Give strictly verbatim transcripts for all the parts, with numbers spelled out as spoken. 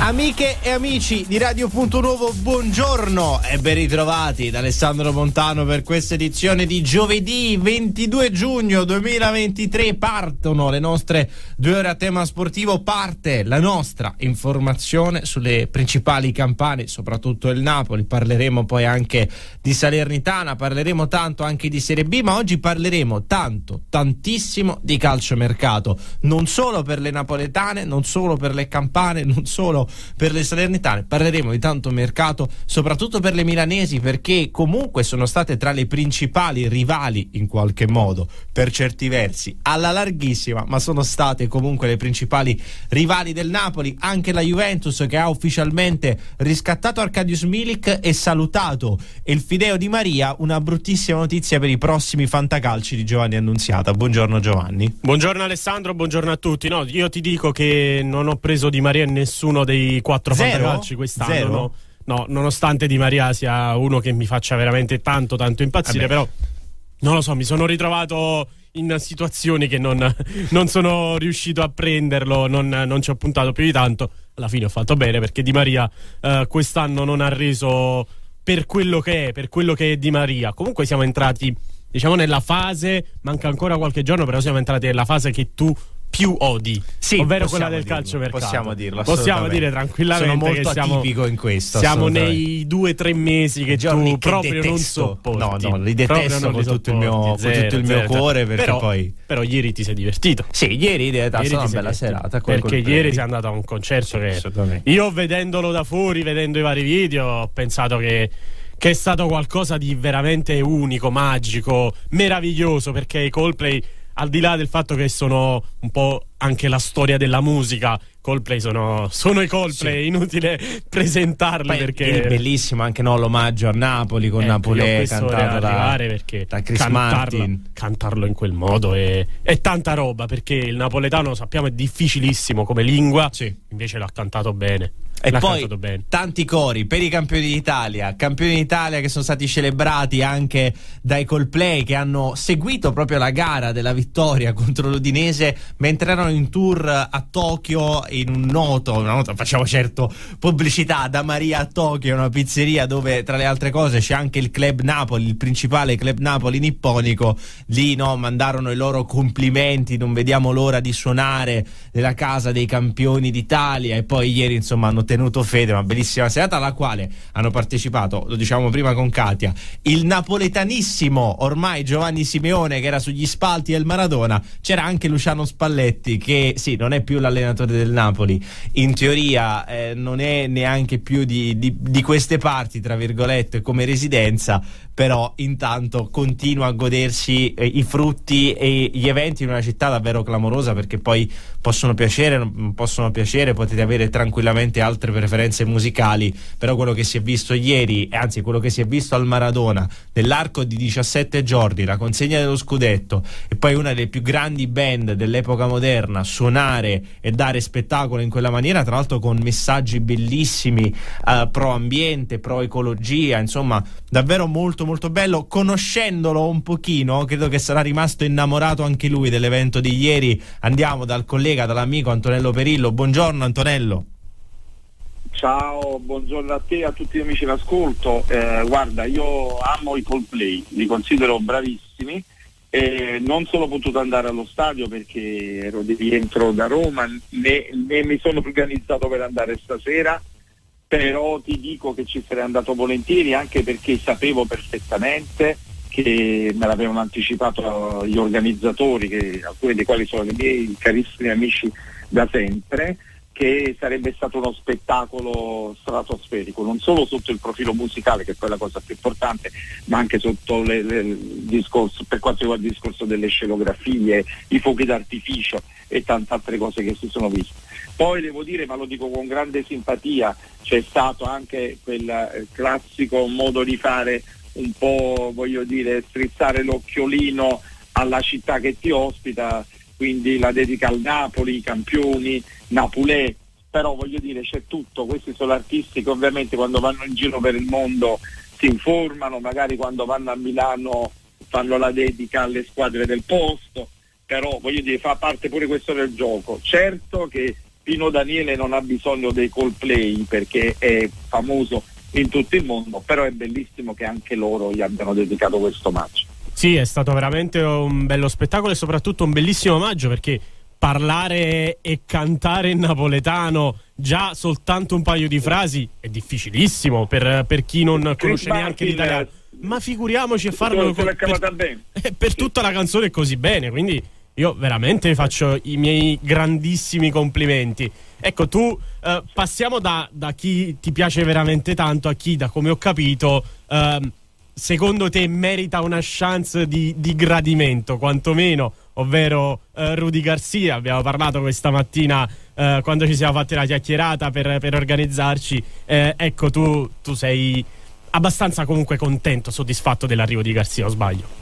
Amiche e amici di Radio Punto Nuovo, buongiorno e ben ritrovati da Alessandro Montano per questa edizione di giovedì ventidue giugno duemilaventitré. Partono le nostre due ore a tema sportivo, parte la nostra informazione sulle principali campane, soprattutto il Napoli. Parleremo poi anche di Salernitana, parleremo tanto anche di Serie B, ma oggi parleremo tanto, tantissimo di calciomercato, non solo per le napoletane, non solo per le campane, non solo per le salernitane, parleremo di tanto mercato soprattutto per le milanesi, perché comunque sono state tra le principali rivali in qualche modo, per certi versi alla larghissima, ma sono state comunque le principali rivali del Napoli. Anche la Juventus, che ha ufficialmente riscattato Arkadiusz Milik e salutato il fideo Di Maria. Una bruttissima notizia per i prossimi fantacalci di Giovanni Annunziata. Buongiorno Giovanni. Buongiorno Alessandro, buongiorno a tutti. No, io ti dico che non ho preso Di Maria in nessuno dei quattro Zero? fantacalci quest'anno. Zero? No, no, nonostante Di Maria sia uno che mi faccia veramente tanto tanto impazzire, Vabbè. però non lo so, mi sono ritrovato in situazioni che non, non sono riuscito a prenderlo, non, non ci ho puntato più di tanto. Alla fine ho fatto bene, perché Di Maria eh, quest'anno non ha reso per quello che è, per quello che è Di Maria. Comunque siamo entrati, diciamo, nella fase, manca ancora qualche giorno, però siamo entrati nella fase che tu più odi, sì, ovvero quella del dirlo, calciomercato. Possiamo dirlo, possiamo dire tranquillamente. Sono molto che siamo, atipico in questo. siamo nei due o tre mesi che giorni tu che proprio detesto. non sopporti. No, no, li detesto con tutto il mio, con zero, tutto il mio zero, cuore, perché però, poi però ieri ti sei divertito. sì, ieri è stata Ieri una ti sei bella divertito, serata col perché Coldplay. ieri sei andato a un concerto che Assolutamente. io, vedendolo da fuori, vedendo i vari video, ho pensato che che è stato qualcosa di veramente unico, magico, meraviglioso, perché i Coldplay, al di là del fatto che sono un po' anche la storia della musica, Coldplay sono, sono i Coldplay, sì. Inutile presentarli. Poi perché è bellissimo anche, no, l'omaggio a Napoli con eh, Napoli cantato da, perché da Chris cantarla, Martin. Cantarlo in quel modo è, è tanta roba, perché il napoletano, sappiamo, è difficilissimo come lingua, sì. Invece l'ha cantato bene. E l'ha poi cantato bene. Tanti cori per i campioni d'Italia, campioni d'Italia che sono stati celebrati anche dai Coldplay, che hanno seguito proprio la gara della vittoria contro l'Udinese mentre erano in tour a Tokyo, in un noto, una nota, facciamo certo pubblicità, da Maria a Tokyo, una pizzeria dove tra le altre cose c'è anche il Club Napoli, il principale Club Napoli nipponico. Lì, no, mandarono i loro complimenti, non vediamo l'ora di suonare nella casa dei campioni d'Italia. E poi ieri, insomma, hanno tenuto fede, una bellissima serata alla quale hanno partecipato, lo diciamo prima con Katia, il napoletanissimo ormai Giovanni Simeone, che era sugli spalti del Maradona. C'era anche Luciano Spalletti, che sì, non è più l'allenatore del Napoli, in teoria eh, non è neanche più di, di, di queste parti, tra virgolette, come residenza, però intanto continua a godersi eh, i frutti e gli eventi in una città davvero clamorosa, perché poi possono piacere, non possono piacere, potete avere tranquillamente altre preferenze musicali, però quello che si è visto ieri, e anzi quello che si è visto al Maradona nell'arco di diciassette giorni, la consegna dello scudetto e poi una delle più grandi band dell'epoca moderna suonare e dare spettacolo in quella maniera, tra l'altro con messaggi bellissimi uh, pro ambiente, pro ecologia, insomma davvero molto molto bello. Conoscendolo un pochino, credo che sarà rimasto innamorato anche lui dell'evento di ieri. Andiamo dal collega, dall'amico Antonello Perillo. Buongiorno Antonello. Ciao, buongiorno a te e a tutti gli amici d'ascolto. Eh, guarda, io amo i Coldplay, li considero bravissimi, e non sono potuto andare allo stadio perché ero di rientro da Roma, né, né mi sono organizzato per andare stasera, però ti dico che ci sarei andato volentieri, anche perché sapevo perfettamente che me l'avevano anticipato gli organizzatori, che, alcuni dei quali sono i miei carissimi amici da sempre, che sarebbe stato uno spettacolo stratosferico, non solo sotto il profilo musicale, che è poi la cosa più importante, ma anche sotto le, le, il discorso, per quanto riguarda il discorso delle scenografie, i fuochi d'artificio e tante altre cose che si sono viste. Poi devo dire, ma lo dico con grande simpatia, c'è stato anche quel eh, classico modo di fare, un po', voglio dire, strizzare l'occhiolino alla città che ti ospita, quindi la dedica al Napoli, i campioni, Napolè, però voglio dire c'è tutto. Questi sono artisti che ovviamente quando vanno in giro per il mondo si informano, magari quando vanno a Milano fanno la dedica alle squadre del posto, però voglio dire fa parte pure questo del gioco. Certo che Pino Daniele non ha bisogno dei Coldplay perché è famoso in tutto il mondo, però è bellissimo che anche loro gli abbiano dedicato questo omaggio. Sì, è stato veramente un bello spettacolo e soprattutto un bellissimo omaggio, perché parlare e cantare in napoletano, già soltanto un paio di frasi, è difficilissimo per, per chi non Chris conosce Martin, neanche l'italiano. Ma figuriamoci a farlo se l'è cavata per, bene. per tutta la canzone così bene, quindi io veramente faccio i miei grandissimi complimenti. Ecco, tu eh, passiamo da, da chi ti piace veramente tanto a chi, da come ho capito, eh, secondo te merita una chance di, di gradimento, quantomeno, ovvero eh, Rudy Garcia. Abbiamo parlato questa mattina eh, quando ci siamo fatti la chiacchierata per, per organizzarci. Eh, ecco, tu, tu sei abbastanza comunque contento, soddisfatto dell'arrivo di Garcia, o sbaglio?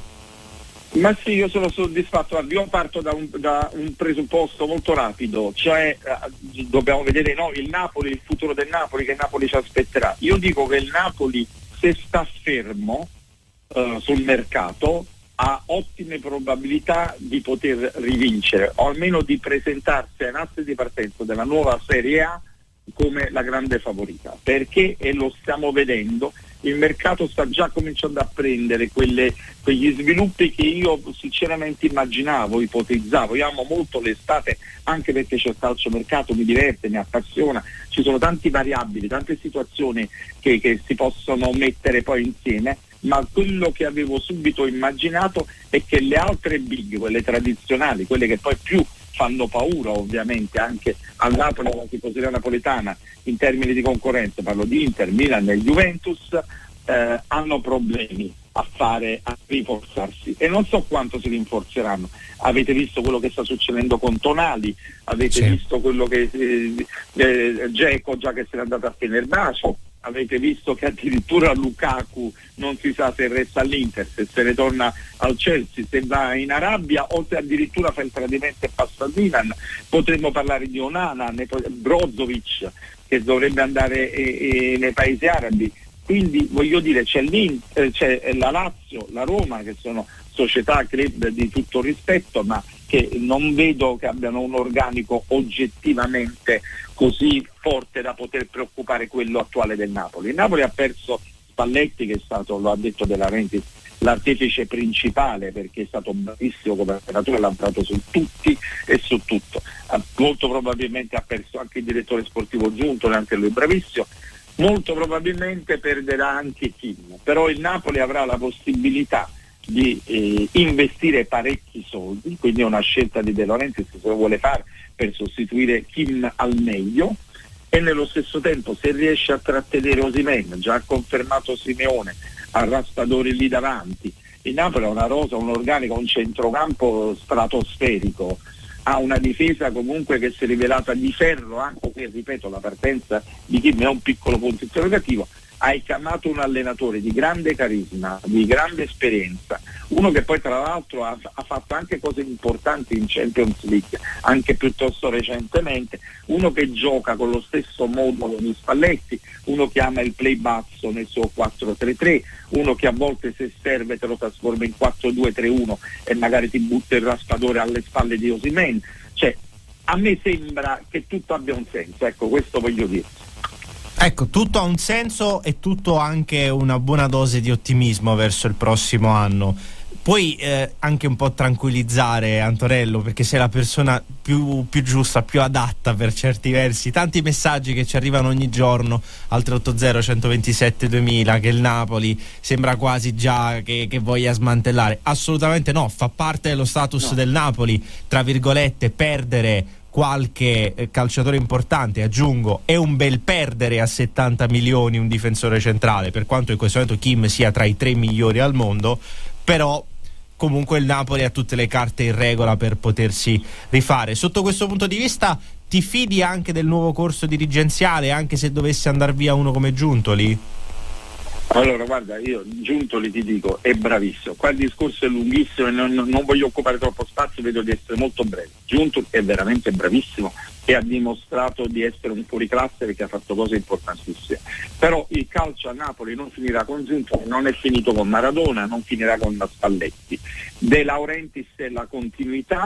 Ma sì, io sono soddisfatto. Io parto da un, da un presupposto molto rapido, cioè eh, dobbiamo vedere no, il Napoli, il futuro del Napoli, che Napoli ci aspetterà. Io dico che il Napoli, se sta fermo eh, sul mercato, ha ottime probabilità di poter rivincere, o almeno di presentarsi ai nastri di partenza della nuova Serie A come la grande favorita, perché, e lo stiamo vedendo, il mercato sta già cominciando a prendere quelle, quegli sviluppi che io sinceramente immaginavo, ipotizzavo. Io amo molto l'estate anche perché c'è il calciomercato, mi diverte, mi appassiona, ci sono tanti variabili, tante situazioni che, che si possono mettere poi insieme, ma quello che avevo subito immaginato è che le altre big, quelle tradizionali, quelle che poi più fanno paura ovviamente anche al Napoli, alla tifoseria napoletana in termini di concorrenza, parlo di Inter, Milan e Juventus, eh, hanno problemi a fare, a rinforzarsi, e non so quanto si rinforzeranno. Avete visto quello che sta succedendo con Tonali, avete sì. visto quello che eh, eh, Dzeko già che se n'è andato a Fenerbahce, avete visto che addirittura Lukaku non si sa se resta all'Inter, se se ne torna al Chelsea, se va in Arabia o se addirittura fa il tradimento e passa al Milan. Potremmo parlare di Onana, Brozovic che dovrebbe andare eh, eh, nei paesi arabi. Quindi voglio dire, c'è, l'Inter, c'è la Lazio, la Roma, che sono società, club di tutto rispetto, ma che non vedo che abbiano un organico oggettivamente così forte da poter preoccupare quello attuale del Napoli. Il Napoli ha perso Spalletti, che è stato, lo ha detto De Laurentiis, l'artefice principale, perché è stato bravissimo come allenatore, ha lavorato su tutti e su tutto. Molto probabilmente ha perso anche il direttore sportivo Giuntoli, anche lui bravissimo. Molto probabilmente perderà anche Kim, però il Napoli avrà la possibilità di eh, investire parecchi soldi, quindi è una scelta di De Laurentiis se lo vuole fare per sostituire Kim al meglio, e nello stesso tempo se riesce a trattenere Osimhen, già ha confermato Simeone, ha Raspadori lì davanti. Il Napoli ha una rosa, un organico, un centrocampo stratosferico, ha una difesa comunque che si è rivelata di ferro, anche se, ripeto, la partenza di Kim è un piccolo punto interrogativo. Hai chiamato un allenatore di grande carisma, di grande esperienza, uno che poi tra l'altro ha, ha fatto anche cose importanti in Champions League, anche piuttosto recentemente, uno che gioca con lo stesso modulo di Spalletti, uno che ama il play basso nel suo quattro tre tre, uno che a volte se serve te lo trasforma in quattro due tre uno e magari ti butta il raspadore alle spalle di Osimhen. Cioè, a me sembra che tutto abbia un senso, ecco, questo voglio dire. Ecco, tutto ha un senso e tutto anche una buona dose di ottimismo verso il prossimo anno. Puoi eh, anche un po' tranquillizzare Antonello, perché sei la persona più, più giusta, più adatta per certi versi. Tanti messaggi che ci arrivano ogni giorno al tre otto zero centoventisette duemila che il Napoli sembra quasi già che, che voglia smantellare. Assolutamente no, fa parte dello status no. del Napoli, tra virgolette, perdere qualche eh, calciatore importante. Aggiungo, è un bel perdere a settanta milioni un difensore centrale, per quanto in questo momento Kim sia tra i tre migliori al mondo, però comunque il Napoli ha tutte le carte in regola per potersi rifare. Sotto questo punto di vista ti fidi anche del nuovo corso dirigenziale, anche se dovesse andare via uno come Giuntoli? Allora guarda, io Giuntoli ti dico è bravissimo, qua il discorso è lunghissimo e non, non voglio occupare troppo spazio, vedo di essere molto breve. Giuntoli è veramente bravissimo e ha dimostrato di essere un fuoriclasse perché ha fatto cose importantissime, però il calcio a Napoli non finirà con Giuntoli, non è finito con Maradona, non finirà con Spalletti. De Laurentiis è la continuità,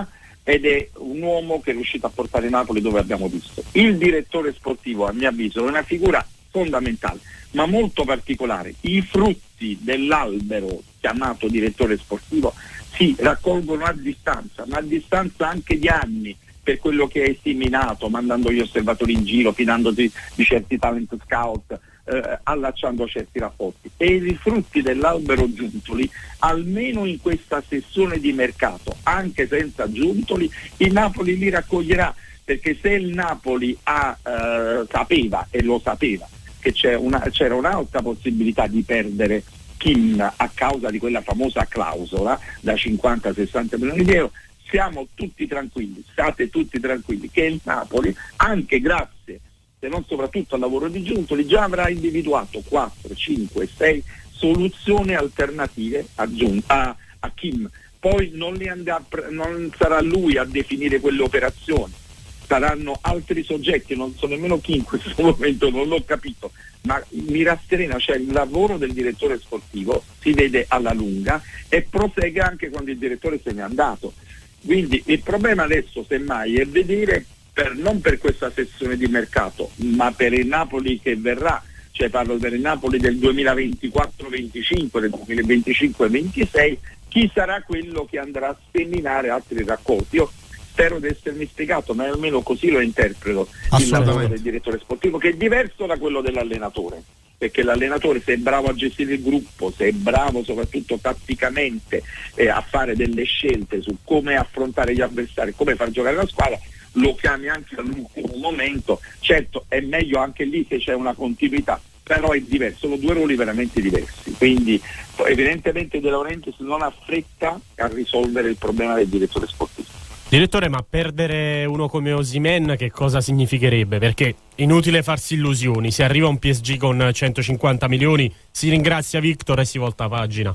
ed è un uomo che è riuscito a portare Napoli dove abbiamo visto. Il direttore sportivo, a mio avviso, è una figura fondamentale, ma molto particolare. I frutti dell'albero chiamato direttore sportivo si raccolgono a distanza, ma a distanza anche di anni, per quello che è seminato, mandando gli osservatori in giro, fidandosi di certi talent scout, eh, allacciando certi rapporti. E i frutti dell'albero Giuntoli, almeno in questa sessione di mercato, anche senza Giuntoli, il Napoli li raccoglierà, perché se il Napoli ha, eh, sapeva, e lo sapeva, che c'è una, c'era un'alta possibilità di perdere Kim a causa di quella famosa clausola da cinquanta a sessanta milioni di euro, siamo tutti tranquilli, state tutti tranquilli, che il Napoli, anche grazie, se non soprattutto al lavoro di Giuntoli, già avrà individuato quattro, cinque, sei soluzioni alternative a, Giun- a, a Kim. Poi non, li andrà, non sarà lui a definire quelle operazioni, saranno altri soggetti, non so nemmeno chi in questo momento, non l'ho capito, ma mi rasserena, cioè il lavoro del direttore sportivo si vede alla lunga e prosegue anche quando il direttore se n'è andato. Quindi il problema adesso semmai è vedere, per, non per questa sessione di mercato, ma per il Napoli che verrà, cioè parlo per il Napoli del duemilaventiquattro venticinque, del duemilaventicinque ventisei, chi sarà quello che andrà a seminare altri raccolti. Io spero di essermi spiegato, ma almeno così lo interpreto il lavoro del direttore sportivo, che è diverso da quello dell'allenatore, perché l'allenatore, se è bravo a gestire il gruppo, se è bravo soprattutto tatticamente eh, a fare delle scelte su come affrontare gli avversari, come far giocare la squadra, lo chiami anche all'ultimo momento. Certo, è meglio anche lì se c'è una continuità, però è diverso, sono due ruoli veramente diversi, quindi evidentemente De Laurentiis non ha fretta a risolvere il problema del direttore sportivo. Direttore, ma perdere uno come Osimhen che cosa significherebbe? Perché inutile farsi illusioni, se arriva un P S G con centocinquanta milioni si ringrazia Victor e si volta pagina.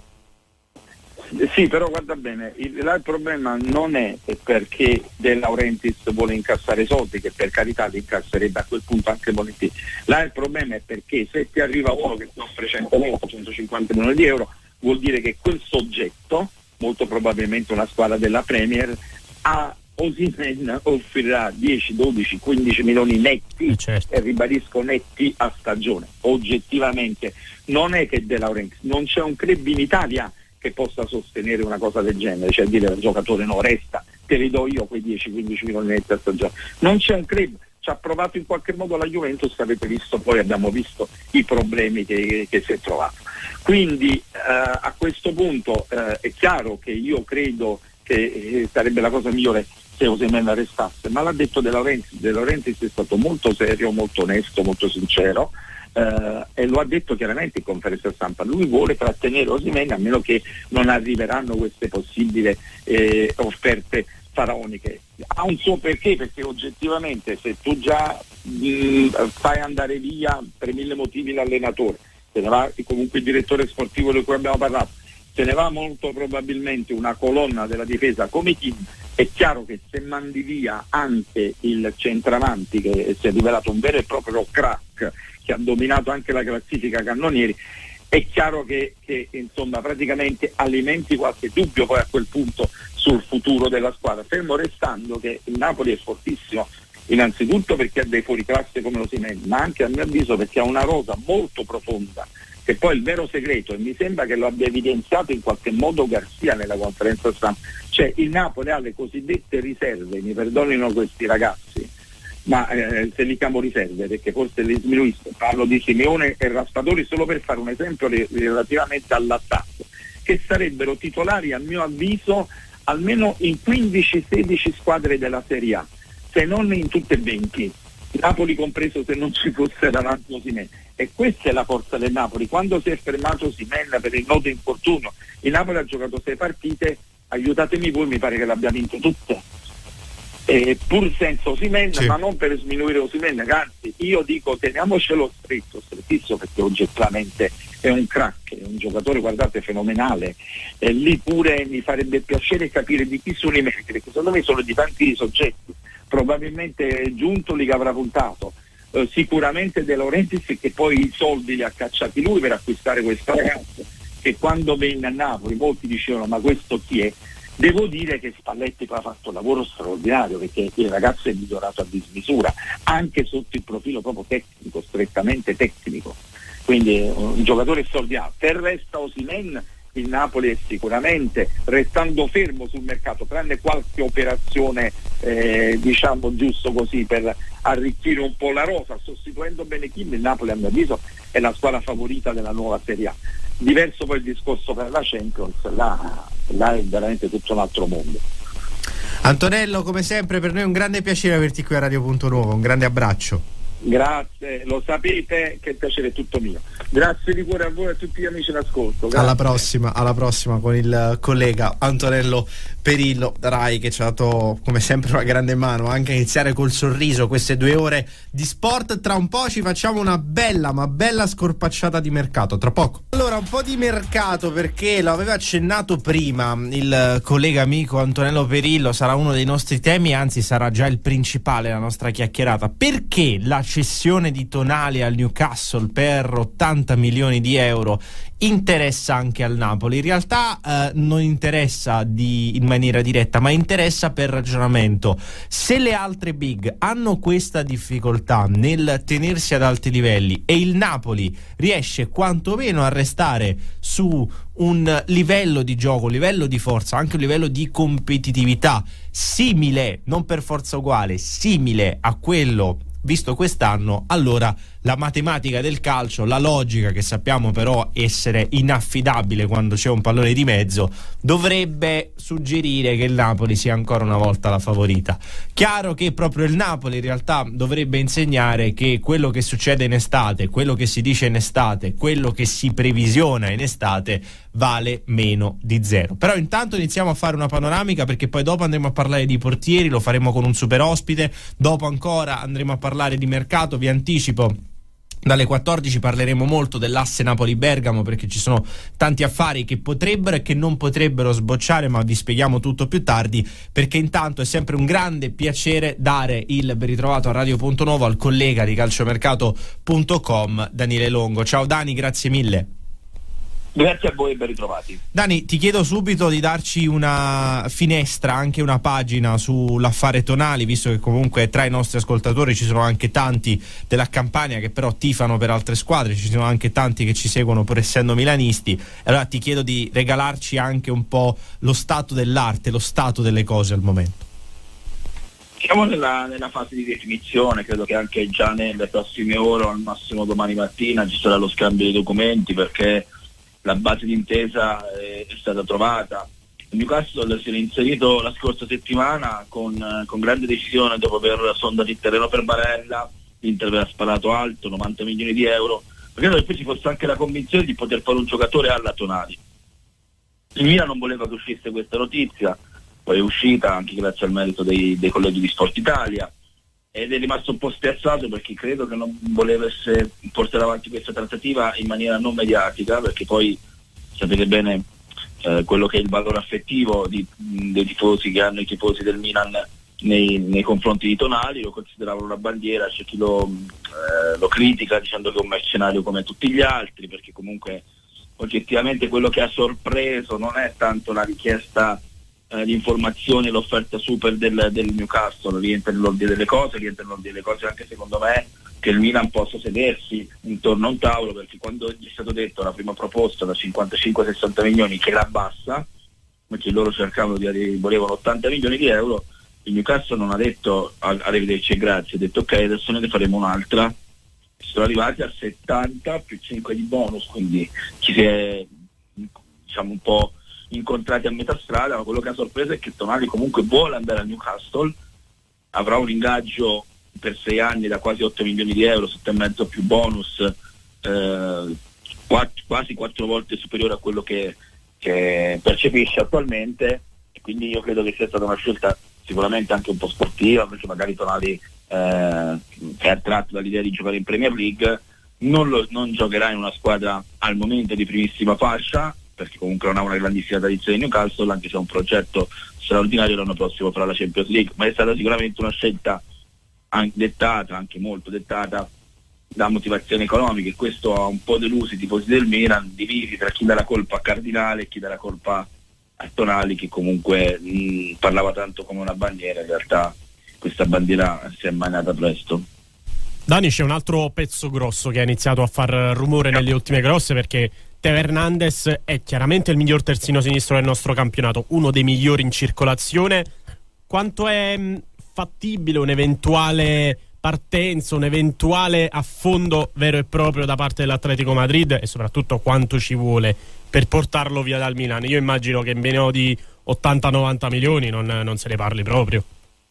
Sì, però guarda bene, il, là il problema non è perché De Laurentiis vuole incassare soldi, che per carità li incasserebbe a quel punto anche volentieri. Là il problema è perché se ti arriva uno che ti offre centoventi centocinquanta milioni di euro, vuol dire che quel soggetto, molto probabilmente una squadra della Premier, a Osimhen offrirà dieci, dodici, quindici milioni netti, eh certo. E ribadisco netti a stagione. Oggettivamente non è che De Laurentiis, non c'è un club in Italia che possa sostenere una cosa del genere, cioè dire al giocatore no, resta, te li do io quei dieci quindici milioni netti a stagione. Non c'è un club, ci ha provato in qualche modo la Juventus, avete visto, poi abbiamo visto i problemi che, che si è trovato. Quindi eh, a questo punto eh, è chiaro che io credo che eh, sarebbe la cosa migliore se Osimhen restasse, ma l'ha detto De Laurentiis. De Laurentiis è stato molto serio, molto onesto, molto sincero, eh, e lo ha detto chiaramente in conferenza stampa. Lui vuole trattenere Osimhen a meno che non arriveranno queste possibili eh, offerte faraoniche. Ha un suo perché, perché oggettivamente se tu già mh, fai andare via per mille motivi l'allenatore, se ne va comunque il direttore sportivo di cui abbiamo parlato, se ne va molto probabilmente una colonna della difesa come Kim, è chiaro che se mandi via anche il centravanti, che si è rivelato un vero e proprio crack, che ha dominato anche la classifica cannonieri, è chiaro che, che insomma praticamente alimenti qualche dubbio poi a quel punto sul futuro della squadra, fermo restando che il Napoli è fortissimo innanzitutto perché ha dei fuoriclasse come Osimhen, ma anche a mio avviso perché ha una rosa molto profonda, che poi il vero segreto, e mi sembra che lo abbia evidenziato in qualche modo Garzia nella conferenza stampa, cioè il Napoli ha le cosiddette riserve, mi perdonino questi ragazzi, ma eh, se li chiamo riserve perché forse li sminuisco, parlo di Simeone e Raspadori solo per fare un esempio relativamente all'attacco, che sarebbero titolari a mio avviso almeno in quindici sedici squadre della Serie A, se non in tutte e venti, Napoli compreso se non ci fosse davanti Osimhen. E questa è la forza del Napoli. Quando si è fermato Osimhen per il noto infortunio, il Napoli ha giocato sei partite, aiutatemi voi, mi pare che le abbia vinte tutte, e pur senza Osimhen, sì. Ma non per sminuire Osimhen, anzi io dico teniamocelo stretto, strettissimo, perché oggettivamente è un crack, è un giocatore, guardate, fenomenale, e lì pure mi farebbe piacere capire di chi sono i meriti, perché secondo me sono di tanti soggetti, probabilmente Giuntoli che avrà puntato, eh, sicuramente De Laurentiis che poi i soldi li ha cacciati lui per acquistare questo ragazzo, che quando venne a Napoli molti dicevano ma questo chi è? Devo dire che Spalletti poi ha fatto un lavoro straordinario, perché il ragazzo è migliorato a dismisura, anche sotto il profilo proprio tecnico, strettamente tecnico, quindi un giocatore straordinario. Per resta Osimhen, il Napoli è sicuramente, restando fermo sul mercato, tranne qualche operazione eh, diciamo giusto così per arricchire un po' la rosa, sostituendo Benechim, il Napoli a mio avviso è la squadra favorita della nuova Serie A. Diverso poi il discorso per la Champions, là, là è veramente tutto un altro mondo. Antonello, come sempre per noi è un grande piacere averti qui a Radio Punto Nuovo, un grande abbraccio. Grazie, lo sapete che il piacere è tutto mio. Grazie di cuore a voi e a tutti gli amici d'ascolto. Grazie. Alla prossima, alla prossima con il collega Antonello Perillo Rai, che ci ha dato come sempre una grande mano anche a iniziare col sorriso queste due ore di sport. Tra un po' ci facciamo una bella ma bella scorpacciata di mercato, tra poco. Allora, un po' di mercato, perché lo aveva accennato prima il collega amico Antonello Perillo, sarà uno dei nostri temi, anzi sarà già il principale la nostra chiacchierata. Perché la cessione di Tonali al Newcastle per ottanta milioni di euro interessa anche al Napoli? In realtà eh, non interessa di, in maniera diretta, ma interessa per ragionamento. Se le altre big hanno questa difficoltà nel tenersi ad alti livelli e il Napoli riesce quantomeno a restare su un livello di gioco, un livello di forza, anche un livello di competitività simile, non per forza uguale, simile a quello visto quest'anno, allora la matematica del calcio, la logica, che sappiamo però essere inaffidabile quando c'è un pallone di mezzo, dovrebbe suggerire che il Napoli sia ancora una volta la favorita. Chiaro che proprio il Napoli in realtà dovrebbe insegnare che quello che succede in estate, quello che si dice in estate, quello che si previsiona in estate vale meno di zero. Però intanto iniziamo a fare una panoramica, perché poi dopo andremo a parlare di portieri, lo faremo con un super ospite, dopo ancora andremo a parlare di mercato. Vi anticipo, dalle quattordici parleremo molto dell'asse Napoli-Bergamo, perché ci sono tanti affari che potrebbero e che non potrebbero sbocciare, ma vi spieghiamo tutto più tardi, perché intanto è sempre un grande piacere dare il ben ritrovato a Radio Punto Nuovo al collega di calciomercato punto com, Daniele Longo. Ciao Dani, grazie mille. Grazie a voi e ben ritrovati. Dani, ti chiedo subito di darci una finestra, anche una pagina sull'affare Tonali, visto che comunque tra i nostri ascoltatori ci sono anche tanti della Campania che però tifano per altre squadre, ci sono anche tanti che ci seguono pur essendo milanisti. Allora ti chiedo di regalarci anche un po' lo stato dell'arte, lo stato delle cose al momento. Siamo nella, nella fase di definizione, credo che anche già nelle prossime ore o al massimo domani mattina ci sarà lo scambio di documenti, perché la base d'intesa è, è stata trovata. Il Newcastle si è inserito la scorsa settimana con, con grande decisione, dopo aver sondato il terreno per Barella. L'Inter aveva sparato alto, novanta milioni di euro, perché credo che poi ci fosse anche la convinzione di poter fare un giocatore alla Tonali. Il Milan non voleva che uscisse questa notizia, poi è uscita anche grazie al merito dei, dei colleghi di Sport Italia, ed è rimasto un po' spiazzato perché credo che non voleva essere, portare avanti questa trattativa in maniera non mediatica, perché poi sapete bene eh, quello che è il valore affettivo di, dei tifosi che hanno i tifosi del Milan nei, nei confronti di Tonali. Lo consideravano una bandiera, c'è chi lo, eh, lo critica dicendo che è un mercenario come tutti gli altri, perché comunque oggettivamente quello che ha sorpreso non è tanto la richiesta di informazioni, l'offerta super del, del Newcastle, rientra nell'ordine delle cose, rientra nell'ordine delle cose anche secondo me che il Milan possa sedersi intorno a un tavolo, perché quando gli è stato detto la prima proposta da cinquantacinque sessanta milioni, che era bassa, perché loro cercavano di volevano ottanta milioni di euro, il Newcastle non ha detto arrivederci e grazie, ha detto ok, adesso noi ne faremo un'altra. Sono arrivati a settanta più cinque di bonus, quindi ci si è diciamo un po' incontrati a metà strada, ma quello che ha sorpreso è che Tonali comunque vuole andare al Newcastle, avrà un ingaggio per sei anni da quasi otto milioni di euro, sette e mezzo più bonus, eh, quattro, quasi quattro volte superiore a quello che, che percepisce attualmente, e quindi io credo che sia stata una scelta sicuramente anche un po' sportiva, perché magari Tonali eh, è attratto dall'idea di giocare in Premier League, non, lo, non giocherà in una squadra al momento di primissima fascia, perché comunque non ha una grandissima tradizione di Newcastle, anche se è un progetto straordinario l'anno prossimo farà la Champions League, ma è stata sicuramente una scelta anche dettata, anche molto dettata da motivazioni economiche, e questo ha un po' deluso i tifosi del Milan, divisi tra chi dà la colpa a Cardinale e chi dà la colpa a Tonali, che comunque mh, parlava tanto come una bandiera. In realtà questa bandiera si è manata presto. Dani, c'è un altro pezzo grosso che ha iniziato a far rumore nelle ultime grosse, perché Teo Hernandez è chiaramente il miglior terzino sinistro del nostro campionato, uno dei migliori in circolazione. Quanto è mh, fattibile un'eventuale partenza, un eventuale affondo vero e proprio da parte dell'Atletico Madrid, e soprattutto quanto ci vuole per portarlo via dal Milan? Io immagino che in meno di ottanta novanta milioni non, non se ne parli proprio.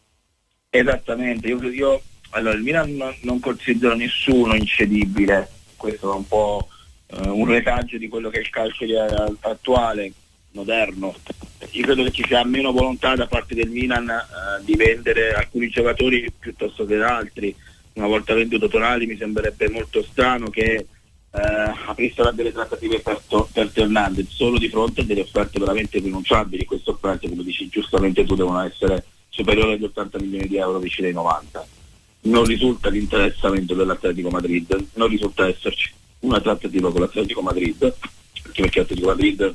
Esattamente, io, io allora il Milan non, non considero nessuno incedibile, questo è un po' eh, un retaggio di quello che è il calcio di, attuale, moderno. Io credo che ci sia meno volontà da parte del Milan eh, di vendere alcuni giocatori piuttosto che altri. Una volta venduto Tonali mi sembrerebbe molto strano che eh, aprissero a delle trattative per, per Hernandez solo di fronte a delle offerte veramente rinunciabili. Queste offerte, come dici giustamente tu, devono essere superiori agli ottanta milioni di euro, vicino ai novanta. Non risulta l'interessamento dell'Atletico Madrid, non risulta esserci una trattativa con l'Atletico Madrid, perché, perché l'Atletico Madrid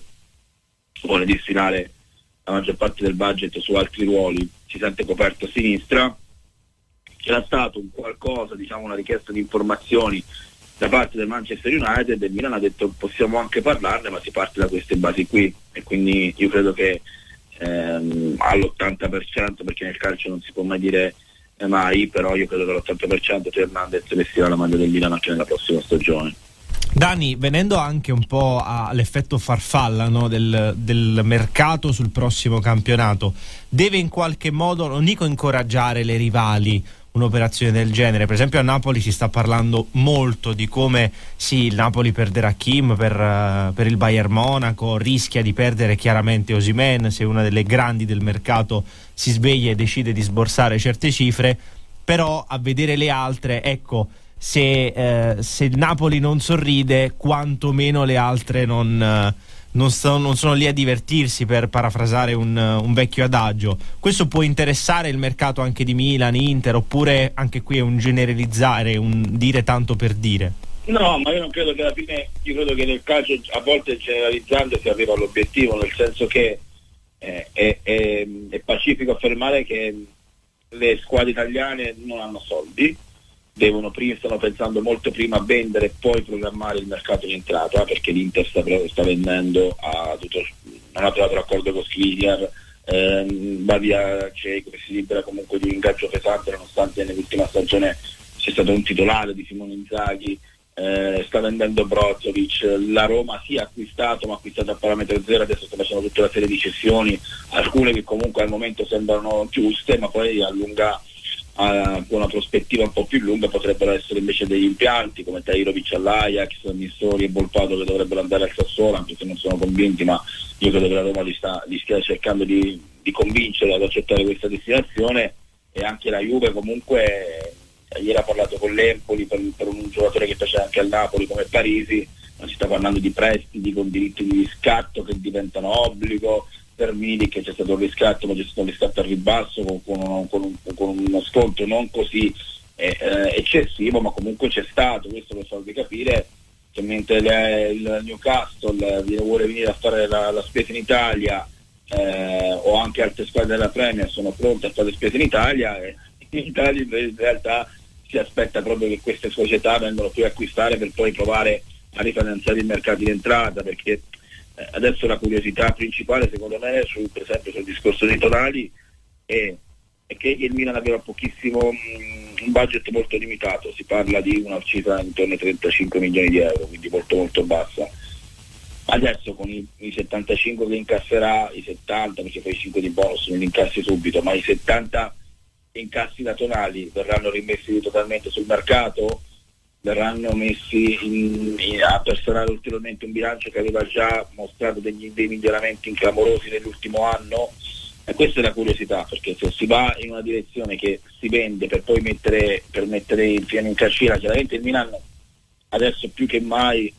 vuole destinare la maggior parte del budget su altri ruoli, si sente coperto a sinistra. C'era stato un qualcosa, diciamo una richiesta di informazioni da parte del Manchester United, e Milan ha detto possiamo anche parlarne, ma si parte da queste basi qui, e quindi io credo che ehm, all'ottanta per cento, perché nel calcio non si può mai dire eh, mai, però io credo che all'ottanta per cento Teo Hernandez vestirà la maglia del Milan anche nella prossima stagione. Dani, venendo anche un po' all'effetto farfalla, no, del, del mercato sul prossimo campionato, deve in qualche modo, non dico incoraggiare le rivali, un'operazione del genere? Per esempio a Napoli si sta parlando molto di come sì, il Napoli perderà Kim per, uh, per il Bayern Monaco, rischia di perdere chiaramente Osimhen se una delle grandi del mercato si sveglia e decide di sborsare certe cifre, però a vedere le altre, ecco, se, eh, se il Napoli non sorride, quantomeno le altre non, eh, non, sono, non sono lì a divertirsi, per parafrasare un, un vecchio adagio. Questo può interessare il mercato anche di Milan, Inter, oppure anche qui è un generalizzare, un dire tanto per dire? No, ma io non credo che alla fine, io credo che nel calcio a volte generalizzando si arriva all'obiettivo, nel senso che eh, è, è, è pacifico affermare che le squadre italiane non hanno soldi, devono prima, stanno pensando molto prima a vendere e poi programmare il mercato di entrata, perché l'Inter sta, sta vendendo, a tutto, non ha trovato l'accordo con Skriniar, ehm, va via Dzeko, che si libera comunque di un ingaggio pesante, nonostante nell'ultima stagione c'è stato un titolare di Simone Inzaghi, eh, sta vendendo Brozovic, la Roma sì ha acquistato, ma ha acquistato a parametro zero, adesso sta facendo tutta una serie di cessioni, alcune che comunque al momento sembrano giuste, ma poi allunga con una prospettiva un po' più lunga potrebbero essere invece degli impianti come Tahirovic all'Ajax, Missori e Volpato che dovrebbero andare al Sassuolo, anche se non sono convinti, ma io credo che la Roma li, sta, li stia cercando di, di convincere ad accettare questa destinazione. E anche la Juve comunque eh, ieri ha parlato con l'Empoli per, per un giocatore che piace anche al Napoli come Parisi, ma si sta parlando di prestiti con diritti di riscatto che diventano obbligo. Per Milik c'è stato un riscatto, ma c'è stato un riscatto al ribasso con, con, uno, con, un, con uno sconto non così eh, eh, eccessivo, ma comunque c'è stato. Questo per farvi capire che mentre le, il Newcastle vuole venire a fare la, la spesa in Italia, eh, o anche altre squadre della Premier sono pronte a fare le spese in Italia, eh, in Italia in realtà si aspetta proprio che queste società vengano più a acquistare per poi provare a rifinanziare i mercati di entrata, perché adesso la curiosità principale secondo me sul, per esempio sul discorso dei Tonali è, è che il Milan aveva pochissimo, mh, un budget molto limitato, si parla di una cifra intorno ai trentacinque milioni di euro, quindi molto molto bassa. Adesso con i, i settantacinque che incasserà, i settanta, perché poi i cinque di bonus non li incassi subito, ma i settanta incassi da Tonali verranno rimessi totalmente sul mercato, verranno messi in, in, a personare ulteriormente un bilancio che aveva già mostrato degli, dei miglioramenti inclamorosi nell'ultimo anno. E questa è la curiosità, perché se si va in una direzione che si vende per poi mettere, per mettere il piano in cascina, chiaramente il Milan adesso più che mai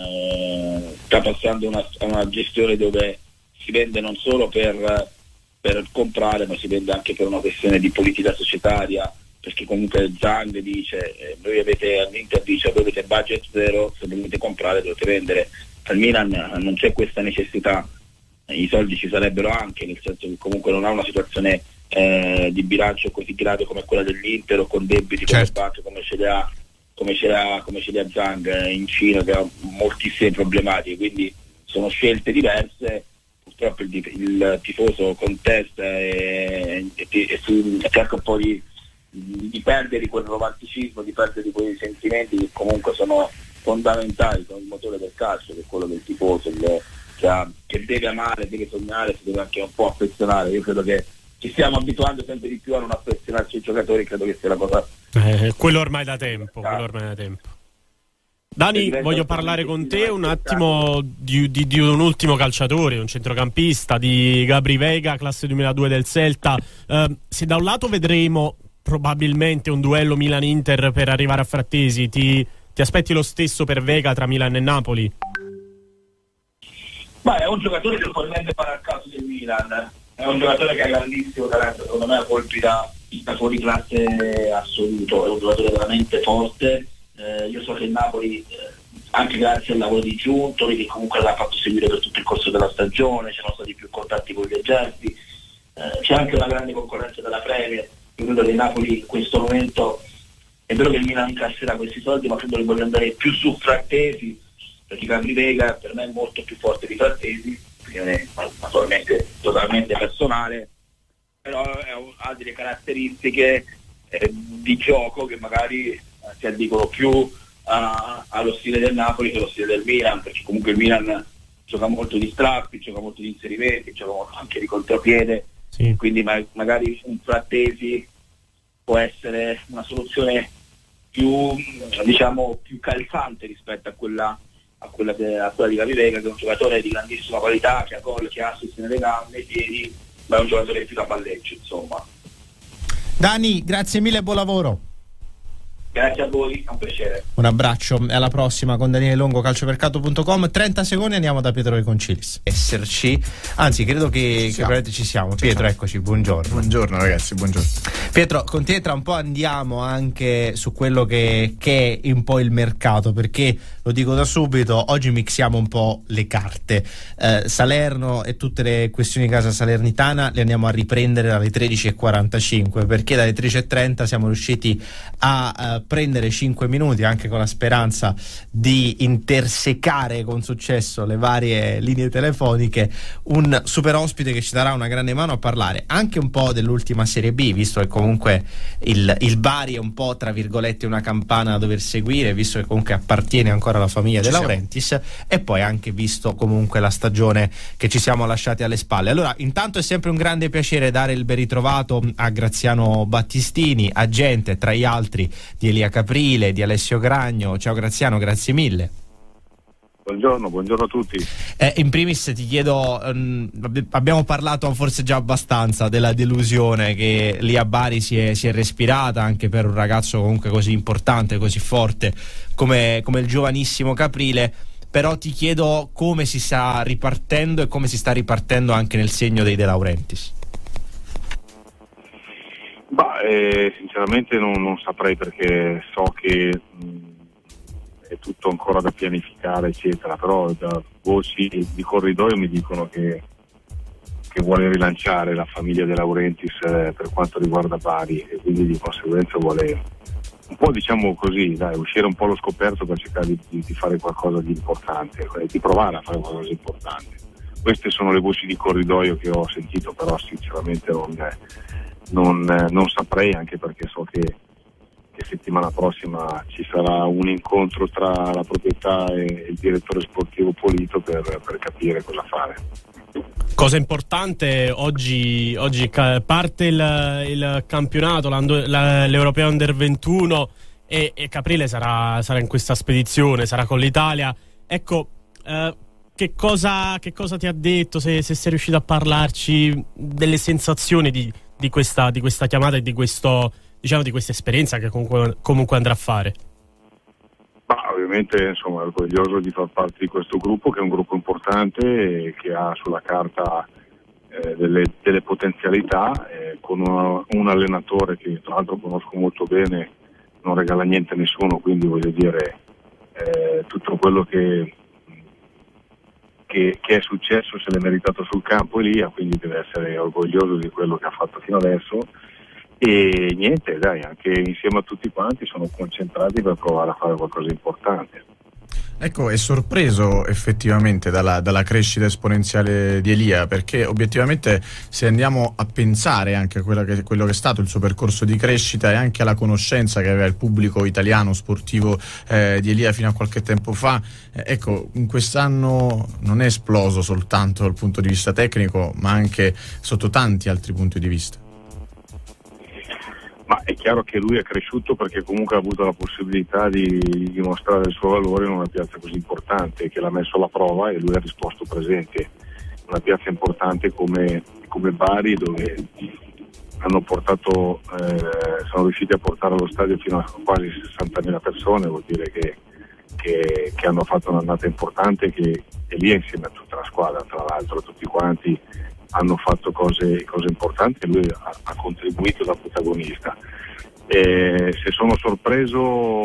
eh, sta passando una, una gestione dove si vende non solo per, per comprare, ma si vende anche per una questione di politica societaria, perché comunque Zang dice eh, voi avete, all'Inter dice voi avete budget zero, se dovete comprare dovete vendere. Al Milan non c'è questa necessità, i soldi ci sarebbero anche, nel senso che comunque non ha una situazione eh, di bilancio così grave come quella dell'Inter o con debiti certo. come banche come ce li ha come ce li ha, come ce li ha Zhang in Cina, che ha moltissime problematiche, quindi sono scelte diverse. Purtroppo il, il tifoso contesta e, e, e, e cerca un po' di, di perdere quel romanticismo, di perdere quei sentimenti che comunque sono fondamentali, sono il motore del calcio, che è quello del tifoso, il, che, ha, che deve amare, deve sognare, si deve anche un po' affezionare. Io credo che ci stiamo abituando sempre di più a non affezionarci ai giocatori, credo che sia la cosa eh, quello ormai da tempo, quello ormai da tempo. Dani, voglio parlare con te un attimo di, di, di un ultimo calciatore, un centrocampista, di Gabri Veiga, classe duemiladue del Celta. Eh, se da un lato vedremo probabilmente un duello Milan-Inter per arrivare a Frattesi, ti, ti aspetti lo stesso per Veiga tra Milan e Napoli? Ma è un giocatore che probabilmente farà il caso del Milan, è un giocatore che ha grandissimo talento, secondo me a colpi da, da fuori classe assoluto, è un giocatore veramente forte. Eh, io so che il Napoli, eh, anche grazie al lavoro di Giuntoli, che comunque l'ha fatto seguire per tutto il corso della stagione, c'erano stati più contatti con gli agenti, eh, c'è anche una grande concorrenza della Premier. Io credo che il Napoli in questo momento, è vero che il Milan incasserà questi soldi, ma credo che voglia andare più su Frattesi, perché Gabri Veiga per me è molto più forte di Frattesi, è naturalmente totalmente personale, però è un, ha delle caratteristiche eh, di gioco che magari eh, si addicono più a, allo stile del Napoli che allo stile del Milan, perché comunque il Milan gioca molto di strappi, gioca molto di inserimenti, gioca molto anche di contropiede, sì. Quindi ma, magari un Frattesi può essere una soluzione più, diciamo, più calzante rispetto a quella a quella, che, a quella di Gabri Veiga, che è un giocatore di grandissima qualità, che ha gol, che ha assist nelle gambe, nei piedi, ma è un giocatore più da palleggio, insomma. Dani, grazie mille e buon lavoro. Grazie a voi, è un piacere. Un abbraccio, e alla prossima con Daniele Longo, calciomercato punto com. trenta secondi, andiamo da Pietro De Concilis. Esserci, anzi credo che, che veramente ci siamo. Pietro, eccoci, buongiorno. Buongiorno ragazzi, buongiorno. Pietro, con te tra un po' andiamo anche su quello che, che è un po' il mercato, perché lo dico da subito, oggi mixiamo un po' le carte. eh, Salerno e tutte le questioni di casa salernitana le andiamo a riprendere dalle tredici e quarantacinque, perché dalle tredici e trenta siamo riusciti a uh, prendere cinque minuti, anche con la speranza di intersecare con successo le varie linee telefoniche, un super ospite che ci darà una grande mano a parlare anche un po' dell'ultima Serie B, visto che comunque il, il Bari è un po' tra virgolette una campana da dover seguire, visto che comunque appartiene ancora alla famiglia De Laurentiis, e poi anche visto comunque la stagione che ci siamo lasciati alle spalle. Allora, intanto è sempre un grande piacere dare il ben ritrovato a Graziano Battistini, agente tra gli altri di Elia Caprile, di Alessio Gragno. Ciao Graziano, grazie mille. Buongiorno, buongiorno a tutti. Eh, in primis ti chiedo, um, abbiamo parlato forse già abbastanza della delusione che lì a Bari si è, si è respirata, anche per un ragazzo comunque così importante, così forte come, come il giovanissimo Caprile, però ti chiedo come si sta ripartendo e come si sta ripartendo anche nel segno dei De Laurentiis. Bah, eh, sinceramente non, non saprei, perché so che mh, è tutto ancora da pianificare eccetera, però da voci di corridoio mi dicono che, che vuole rilanciare la famiglia De Laurentiis eh, per quanto riguarda Bari, e quindi di conseguenza vuole un po', diciamo così, dai, uscire un po' allo scoperto per cercare di, di, di fare qualcosa di importante, eh, di provare a fare qualcosa di importante. Queste sono le voci di corridoio che ho sentito, però sinceramente non, non, non saprei, anche perché so che settimana prossima ci sarà un incontro tra la proprietà e il direttore sportivo Polito per, per capire cosa fare. Cosa importante, oggi, oggi parte il, il campionato, l'Europeo Under ventuno, e, e Caprile sarà, sarà in questa spedizione, sarà con l'Italia. Ecco, eh, che, cosa, che cosa ti ha detto, se, se sei riuscito a parlarci delle sensazioni di, di, questa, di questa chiamata e di questo, diciamo, di questa esperienza che comunque, comunque andrà a fare? Ma ovviamente, insomma, ero orgoglioso di far parte di questo gruppo, che è un gruppo importante e che ha sulla carta eh, delle, delle potenzialità, eh, con una, un allenatore che tra l'altro conosco molto bene, non regala niente a nessuno, quindi voglio dire eh, tutto quello che, che, che è successo, se l'è meritato sul campo Elia, quindi deve essere orgoglioso di quello che ha fatto fino adesso. E niente, dai, anche insieme a tutti quanti sono concentrati per provare a fare qualcosa di importante. Ecco, è sorpreso effettivamente dalla, dalla crescita esponenziale di Elia, perché obiettivamente se andiamo a pensare anche a quello che, quello che è stato il suo percorso di crescita e anche alla conoscenza che aveva il pubblico italiano sportivo eh, di Elia fino a qualche tempo fa, eh, ecco, in quest'anno non è esploso soltanto dal punto di vista tecnico, ma anche sotto tanti altri punti di vista. Ma è chiaro che lui è cresciuto perché comunque ha avuto la possibilità di dimostrare il suo valore in una piazza così importante, che l'ha messo alla prova e lui ha risposto presente. Una piazza importante come, come Bari, dove hanno portato, eh, sono riusciti a portare allo stadio fino a quasi sessantamila persone, vuol dire che, che, che hanno fatto un'annata importante, che è lì insieme a tutta la squadra, tra l'altro tutti quanti hanno fatto cose, cose importanti e lui ha, ha contribuito da protagonista. E se sono sorpreso,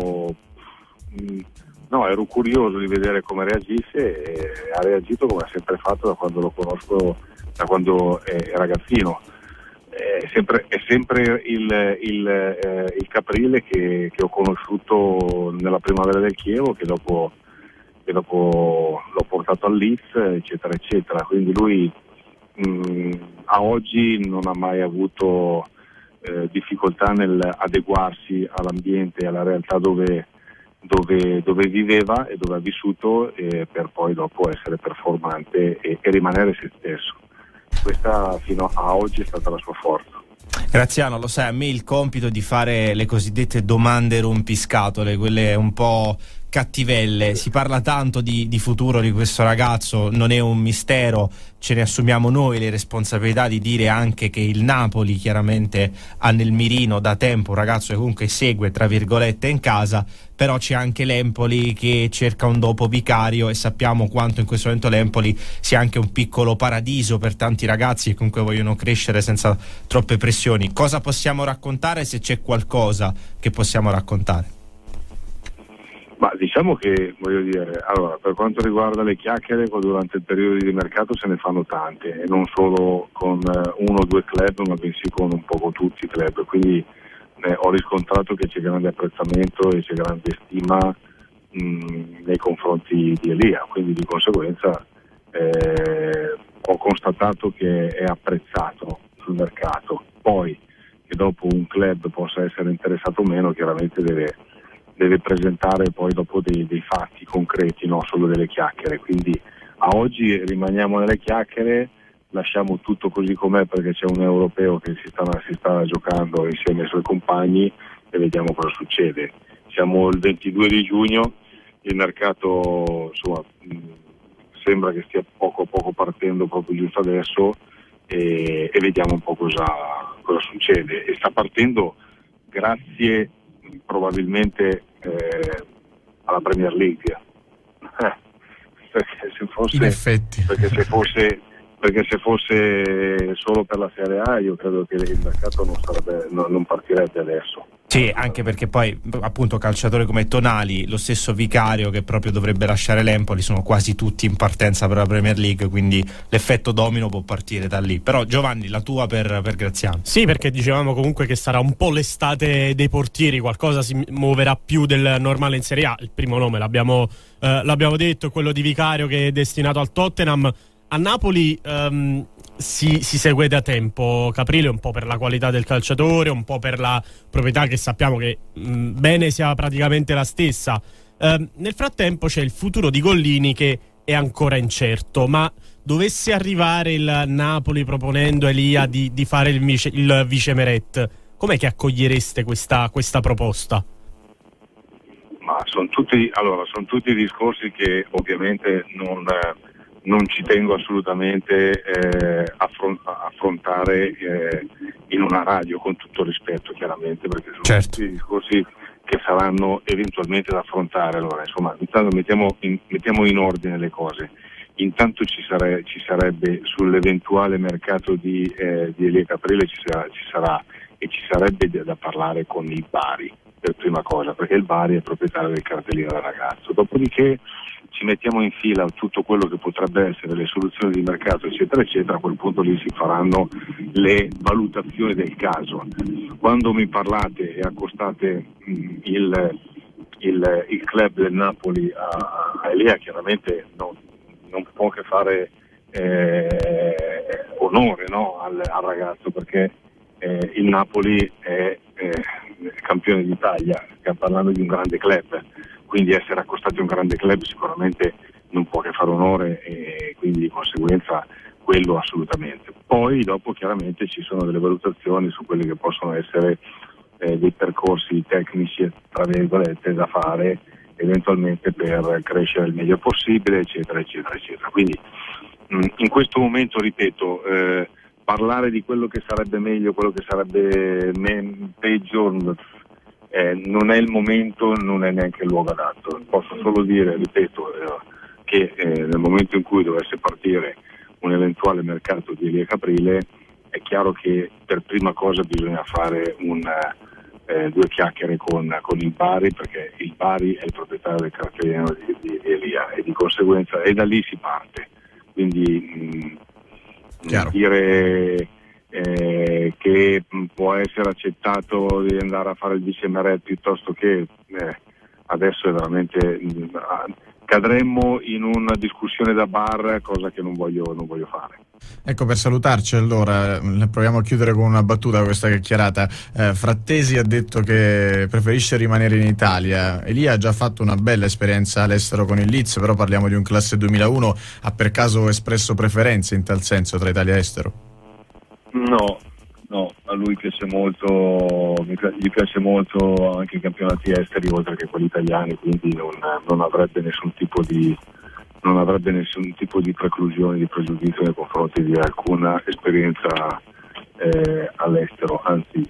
mh, no, ero curioso di vedere come reagisse e ha reagito come ha sempre fatto da quando lo conosco, da quando è, è ragazzino. È sempre, è sempre il, il, eh, il Caprile che, che ho conosciuto nella primavera del Chievo, che dopo, che dopo l'ho portato al Leeds, eccetera, eccetera. Quindi lui Mm, a oggi non ha mai avuto eh, difficoltà nel adeguarsi all'ambiente e alla realtà dove, dove, dove viveva e dove ha vissuto, eh, per poi dopo essere performante e, e rimanere se stesso. Questa fino a oggi è stata la sua forza. Graziano, lo sai, a me il compito di fare le cosiddette domande rompiscatole, quelle un po' cattivelle, si parla tanto di, di futuro di questo ragazzo, non è un mistero, ce ne assumiamo noi le responsabilità di dire anche che il Napoli chiaramente ha nel mirino da tempo un ragazzo che comunque segue tra virgolette in casa, però c'è anche l'Empoli che cerca un dopo vicario e sappiamo quanto in questo momento l'Empoli sia anche un piccolo paradiso per tanti ragazzi che comunque vogliono crescere senza troppe pressioni. Cosa possiamo raccontare, se c'è qualcosa che possiamo raccontare? Ma diciamo che, voglio dire, allora, per quanto riguarda le chiacchiere, durante il periodo di mercato se ne fanno tante, e non solo con uno o due club, ma bensì con un po' con tutti i club, quindi eh, ho riscontrato che c'è grande apprezzamento e c'è grande stima mh, nei confronti di Elia, quindi di conseguenza eh, ho constatato che è apprezzato sul mercato. Poi che dopo un club possa essere interessato o meno, chiaramente deve deve presentare poi dopo dei, dei fatti concreti, non solo delle chiacchiere. Quindi a oggi rimaniamo nelle chiacchiere, lasciamo tutto così com'è perché c'è un europeo che si sta, si sta giocando insieme ai suoi compagni e vediamo cosa succede. Siamo il ventidue di giugno, il mercato insomma mh, sembra che stia poco a poco partendo proprio giusto adesso e, e vediamo un po' cosa, cosa succede. E sta partendo grazie probabilmente eh, alla Premier League, eh, perché se fosse in effetti perché se fosse perché se fosse solo per la Serie A io credo che il mercato non sarebbe non, non partirebbe adesso. Sì, anche perché poi appunto calciatori come Tonali, lo stesso Vicario che proprio dovrebbe lasciare l'Empoli, sono quasi tutti in partenza per la Premier League, quindi l'effetto domino può partire da lì. Però Giovanni, la tua per, per Graziano. Sì, perché dicevamo comunque che sarà un po' l'estate dei portieri, qualcosa si muoverà più del normale in Serie A. Il primo nome l'abbiamo, eh, l'abbiamo detto, quello di Vicario che è destinato al Tottenham. A Napoli um, si, si segue da tempo Caprile, un po' per la qualità del calciatore, un po' per la proprietà che sappiamo che mh, bene sia praticamente la stessa. Uh, nel frattempo c'è il futuro di Gollini che è ancora incerto, ma dovesse arrivare il Napoli proponendo a Elia di, di fare il vice, il vice Meret, com'è che accogliereste questa, questa proposta? Ma sono tutti, allora, sono tutti discorsi che ovviamente non... Eh, non ci tengo assolutamente eh, affron- affrontare eh, in una radio, con tutto rispetto chiaramente, perché sono certo. tutti discorsi che saranno eventualmente da affrontare. Allora, insomma, intanto mettiamo in, mettiamo in ordine le cose. Intanto ci, sare- ci sarebbe sull'eventuale mercato di, eh, di Elia Caprile ci sarà, ci sarà e ci sarebbe da parlare con il Bari per prima cosa, perché il Bari è proprietario del cartellino del ragazzo. Dopodiché ci mettiamo in fila tutto quello che potrebbe essere le soluzioni di mercato, eccetera, eccetera, a quel punto lì si faranno le valutazioni del caso. Quando mi parlate e accostate mh, il, il, il club del Napoli a, a Elia, chiaramente non, non può che fare eh, onore, no, al, al ragazzo, perché eh, il Napoli è eh, campione d'Italia, stiamo parlando di un grande club, quindi essere accostati a un grande club sicuramente non può che fare onore, e quindi di conseguenza quello assolutamente. Poi dopo chiaramente ci sono delle valutazioni su quelli che possono essere eh, dei percorsi tecnici, tra virgolette, da fare eventualmente per crescere il meglio possibile, eccetera, eccetera, eccetera. Quindi mh, in questo momento, ripeto, eh, parlare di quello che sarebbe meglio, quello che sarebbe me- peggio, eh, non è il momento, non è neanche il luogo adatto. Posso solo dire, ripeto, eh, che eh, nel momento in cui dovesse partire un eventuale mercato di Elia Caprile, è chiaro che per prima cosa bisogna fare un, eh, due chiacchiere con, con il Bari, perché il Bari è il proprietario del cartellino di, di, di Elia, e di conseguenza e da lì si parte. Quindi mh, dire eh, che può essere accettato di andare a fare il vice Meret piuttosto che eh, adesso è veramente mh, cadremmo in una discussione da bar, cosa che non voglio, non voglio fare. Ecco, per salutarci allora proviamo a chiudere con una battuta questa chiacchierata. eh, Frattesi ha detto che preferisce rimanere in Italia. Elia ha già fatto una bella esperienza all'estero con il Leeds, però parliamo di un classe duemilauno. Ha per caso espresso preferenze in tal senso tra Italia e estero? No, no, a lui piace molto, gli piace molto anche i campionati esteri oltre che quelli italiani, quindi non, non avrebbe nessun tipo di non avrebbe nessun tipo di preclusione, di pregiudizio nei confronti di alcuna esperienza eh, all'estero. Anzi,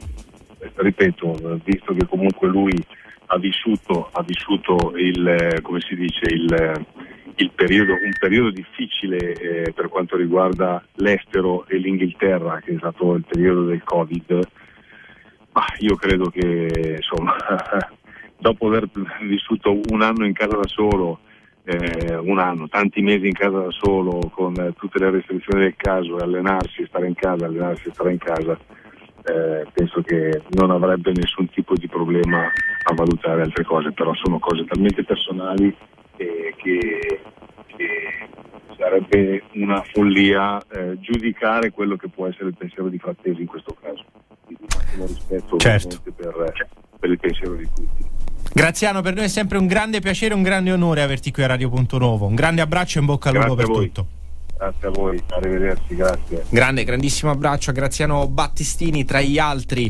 ripeto, visto che comunque lui ha vissuto ha vissuto il, come si dice, il, il periodo, un periodo difficile eh, per quanto riguarda l'estero e l'Inghilterra, che è stato il periodo del Covid, ma io credo che insomma dopo aver vissuto un anno in casa da solo, eh, un anno, tanti mesi in casa da solo, con eh, tutte le restrizioni del caso, e allenarsi e stare in casa, allenarsi e stare in casa, eh, penso che non avrebbe nessun tipo di problema a valutare altre cose, però sono cose talmente personali eh, che, che sarebbe una follia eh, giudicare quello che può essere il pensiero di Frattesi in questo caso. Quindi massimo rispetto, certo, per, per il pensiero di tutti. Graziano, per noi è sempre un grande piacere, un grande onore averti qui a Radio Punto Nuovo. Un grande abbraccio e in bocca al lupo per tutto. Grazie a voi, arrivederci, grazie. Grande, grandissimo abbraccio a Graziano Battistini, tra gli altri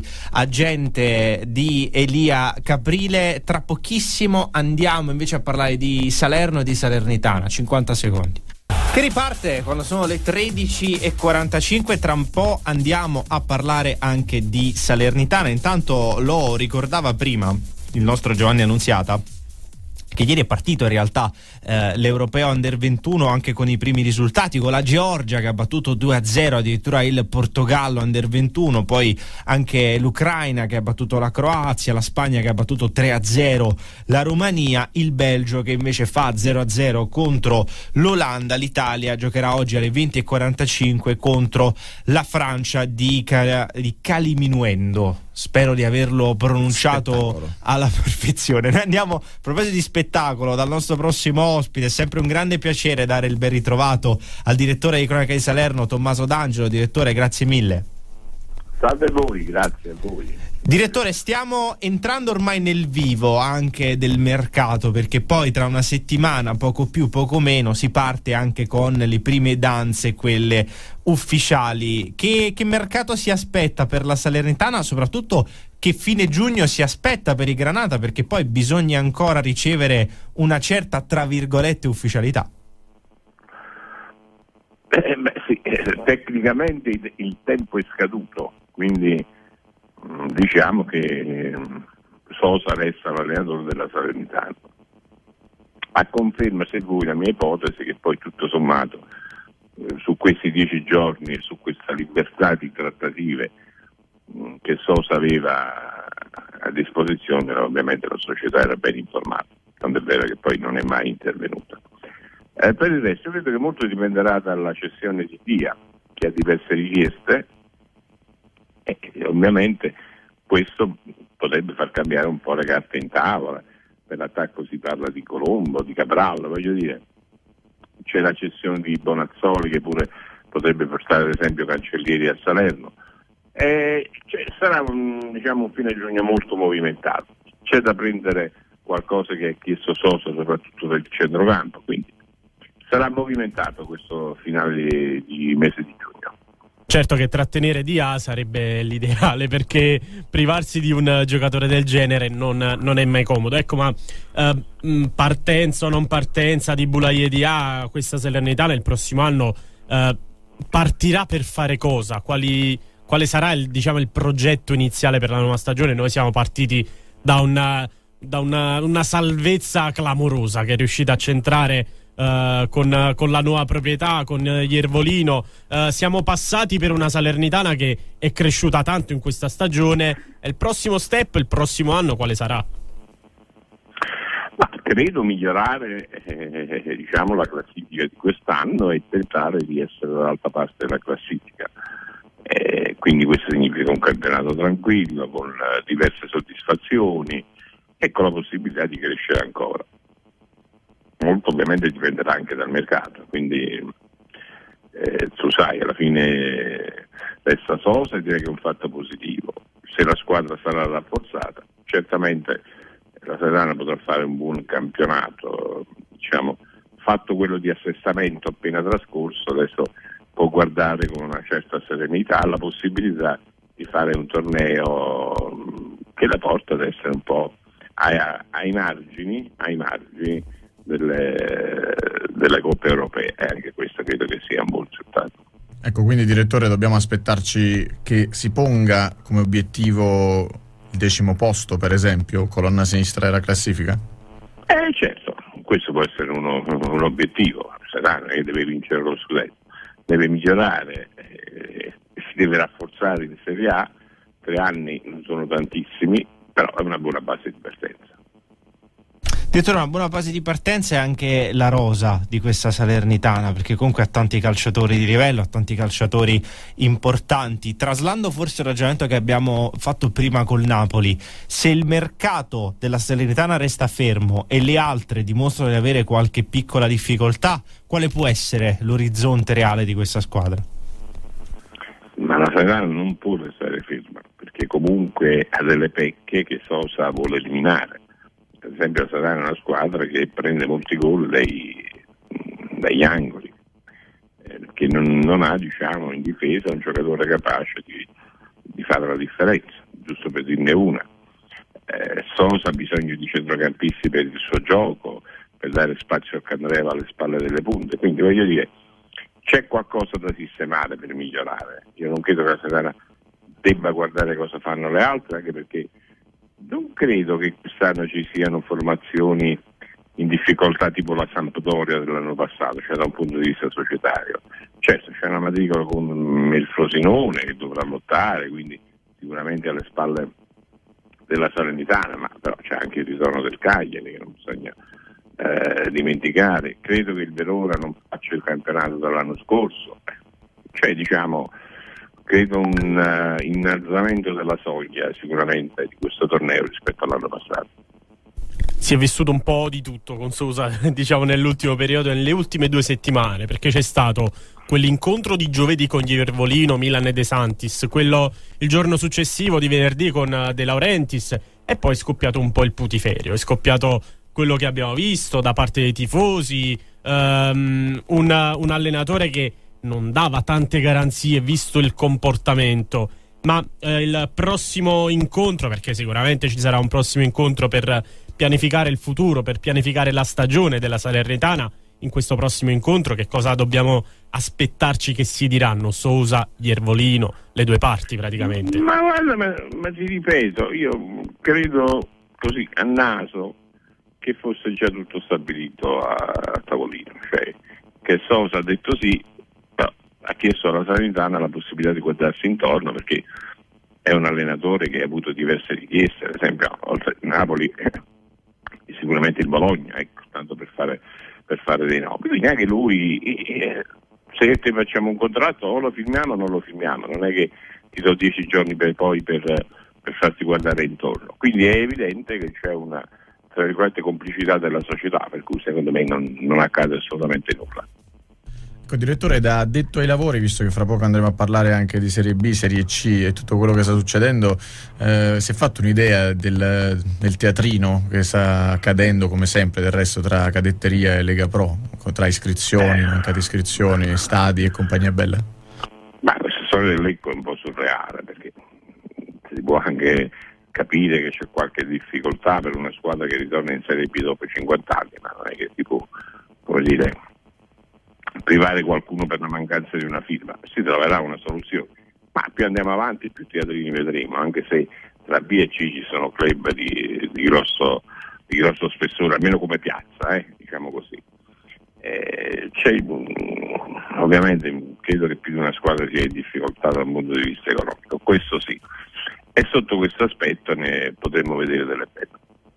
agente di Elia Caprile. Tra pochissimo andiamo invece a parlare di Salerno e di Salernitana. cinquanta secondi. Che riparte quando sono le tredici e quarantacinque. Tra un po' andiamo a parlare anche di Salernitana. Intanto lo ricordava prima il nostro Giovanni Annunziata, che ieri è partito in realtà eh, l'Europeo Under ventuno anche con i primi risultati, con la Georgia che ha battuto due a zero addirittura il Portogallo Under ventuno, poi anche l'Ucraina che ha battuto la Croazia, la Spagna che ha battuto tre a zero la Romania, il Belgio che invece fa zero a zero contro l'Olanda. L'Italia giocherà oggi alle venti e quarantacinque contro la Francia di, Cal- di Caliminuendo. Spero di averlo pronunciato spettacolo alla perfezione. Noi andiamo, a proposito di spettacolo, dal nostro prossimo ospite. È sempre un grande piacere dare il ben ritrovato al direttore di Cronaca di Salerno, Tommaso D'Angelo. Direttore, grazie mille. Salve a voi, grazie a voi. Direttore, stiamo entrando ormai nel vivo anche del mercato, perché poi tra una settimana, poco più, poco meno, si parte anche con le prime danze, quelle ufficiali. Che, che mercato si aspetta per la Salernitana? Soprattutto che fine giugno si aspetta per i Granata? Perché poi bisogna ancora ricevere una certa, tra virgolette, ufficialità. Eh, beh, sì, eh, tecnicamente il, il tempo è scaduto, quindi mh, diciamo che mh, Sosa resta l'allenatore della Salernitana. A conferma, se vuoi, la mia ipotesi che poi tutto sommato eh, su questi dieci giorni e su questa libertà di trattative mh, che Sosa aveva a disposizione, ovviamente la società era ben informata, tanto è vero che poi non è mai intervenuta. Eh, per il resto credo che molto dipenderà dalla cessione di Dia, che ha diverse richieste, e ovviamente questo potrebbe far cambiare un po' le carte in tavola. Per l'attacco si parla di Colombo, di Cabral, voglio dire, c'è la cessione di Bonazzoli che pure potrebbe portare ad esempio Cancellieri a Salerno. Eh, cioè, sarà un, diciamo, un fine giugno molto movimentato. C'è da prendere qualcosa che ha chiesto Sosa, soprattutto del centrocampo, quindi sarà movimentato questo finale di, di mese di giugno. Certo che trattenere Dia sarebbe l'ideale, perché privarsi di un giocatore del genere non, non è mai comodo. Ecco, ma eh, partenza o non partenza di Boulaye Dia, questa Salernitana il prossimo anno eh, partirà per fare cosa? Quali, quale sarà il, diciamo, il progetto iniziale per la nuova stagione? Noi siamo partiti da una, da una, una salvezza clamorosa che è riuscita a centrare Uh, con, con la nuova proprietà, con uh, Iervolino. Uh, siamo passati per una Salernitana che è cresciuta tanto in questa stagione. E il prossimo step, il prossimo anno, quale sarà? Ma credo migliorare eh, diciamo la classifica di quest'anno e tentare di essere dall'altra parte della classifica. Eh, quindi questo significa un campionato tranquillo, con uh, diverse soddisfazioni e con la possibilità di crescere ancora. Molto ovviamente dipenderà anche dal mercato, quindi eh, tu sai, alla fine resta Sosa e direi che è un fatto positivo. Se la squadra sarà rafforzata, certamente la Salernitana potrà fare un buon campionato, diciamo, fatto quello di assestamento appena trascorso, adesso può guardare con una certa serenità la possibilità di fare un torneo che la porta ad essere un po' ai, ai margini, ai margini Delle, delle coppe europee, e anche questo credo che sia un buon risultato. Ecco, quindi direttore, dobbiamo aspettarci che si ponga come obiettivo il decimo posto, per esempio, colonna sinistra della classifica? Eh certo, questo può essere uno, un obiettivo. Sarà che deve vincere lo scudetto, deve migliorare, eh, si deve rafforzare in Serie A. Tre anni non sono tantissimi, però è una buona base di partenza. Dietro una buona base di partenza è anche la rosa di questa Salernitana, perché comunque ha tanti calciatori di livello, ha tanti calciatori importanti. Traslando forse il ragionamento che abbiamo fatto prima col Napoli, se il mercato della Salernitana resta fermo e le altre dimostrano di avere qualche piccola difficoltà, quale può essere l'orizzonte reale di questa squadra? Ma la Salernitana non può restare ferma, perché comunque ha delle pecche che Sosa vuole eliminare. Per esempio la Salernitana è una squadra che prende molti gol dai, dagli angoli, eh, che non, non ha, diciamo, in difesa un giocatore capace di, di fare la differenza, giusto per dirne una. Eh, Sosa ha bisogno di centrocampisti per il suo gioco, per dare spazio a Candreva alle spalle delle punte, quindi voglio dire, c'è qualcosa da sistemare per migliorare. Io non credo che la Salernitana debba guardare cosa fanno le altre, anche perché non credo che quest'anno ci siano formazioni in difficoltà tipo la Sampdoria dell'anno passato, cioè da un punto di vista societario. Certo, c'è una matricola con il Frosinone che dovrà lottare, quindi sicuramente alle spalle della Salernitana, ma però c'è anche il ritorno del Cagliari che non bisogna eh, dimenticare. Credo che il Verona non faccia il campionato dall'anno scorso, cioè diciamo credo un uh, innalzamento della soglia sicuramente di questo torneo rispetto all'anno passato. Si è vissuto un po' di tutto con Sosa, diciamo, nell'ultimo periodo, nelle ultime due settimane, perché c'è stato quell'incontro di giovedì con Iervolino, Milan e De Santis, quello il giorno successivo di venerdì con De Laurentiis, e poi è scoppiato un po' il putiferio, è scoppiato quello che abbiamo visto da parte dei tifosi, um, un, un allenatore che non dava tante garanzie visto il comportamento. Ma eh, il prossimo incontro, perché sicuramente ci sarà un prossimo incontro per pianificare il futuro, per pianificare la stagione della Salernitana, in questo prossimo incontro che cosa dobbiamo aspettarci che si diranno Sosa, Iervolino, le due parti praticamente? Ma guarda, ma, ma ti ripeto, io credo così a naso che fosse già tutto stabilito a, a tavolino, cioè che Sosa ha detto sì, ha chiesto alla Salernitana la possibilità di guardarsi intorno, perché è un allenatore che ha avuto diverse richieste, ad esempio oltre il Napoli sicuramente il Bologna, ecco, tanto per fare, per fare dei nomi. Quindi anche lui, eh, se te facciamo un contratto o lo firmiamo o non lo firmiamo, non è che ti do dieci giorni per poi per, per farti guardare intorno. Quindi è evidente che c'è una, tra virgolette, complicità della società, per cui secondo me non, non accade assolutamente nulla. Direttore, da addetto ai lavori, visto che fra poco andremo a parlare anche di Serie B, Serie C e tutto quello che sta succedendo, eh, si è fatto un'idea del, del teatrino che sta accadendo, come sempre del resto, tra cadetteria e Lega Pro, tra iscrizioni, mancate iscrizioni, stadi e compagnia bella? Ma questa storia del Lecco è un po' surreale, perché si può anche capire che c'è qualche difficoltà per una squadra che ritorna in Serie B dopo cinquanta anni, ma non è che si può, come dire, privare qualcuno per la mancanza di una firma. Si troverà una soluzione, ma più andiamo avanti più teatrini vedremo, anche se tra B e C ci sono club di, di, grosso, di grosso spessore, almeno come piazza, eh, diciamo così. Eh, c'è, ovviamente credo che più di una squadra sia in difficoltà dal punto di vista economico, questo sì, e sotto questo aspetto ne potremo vedere delle belle.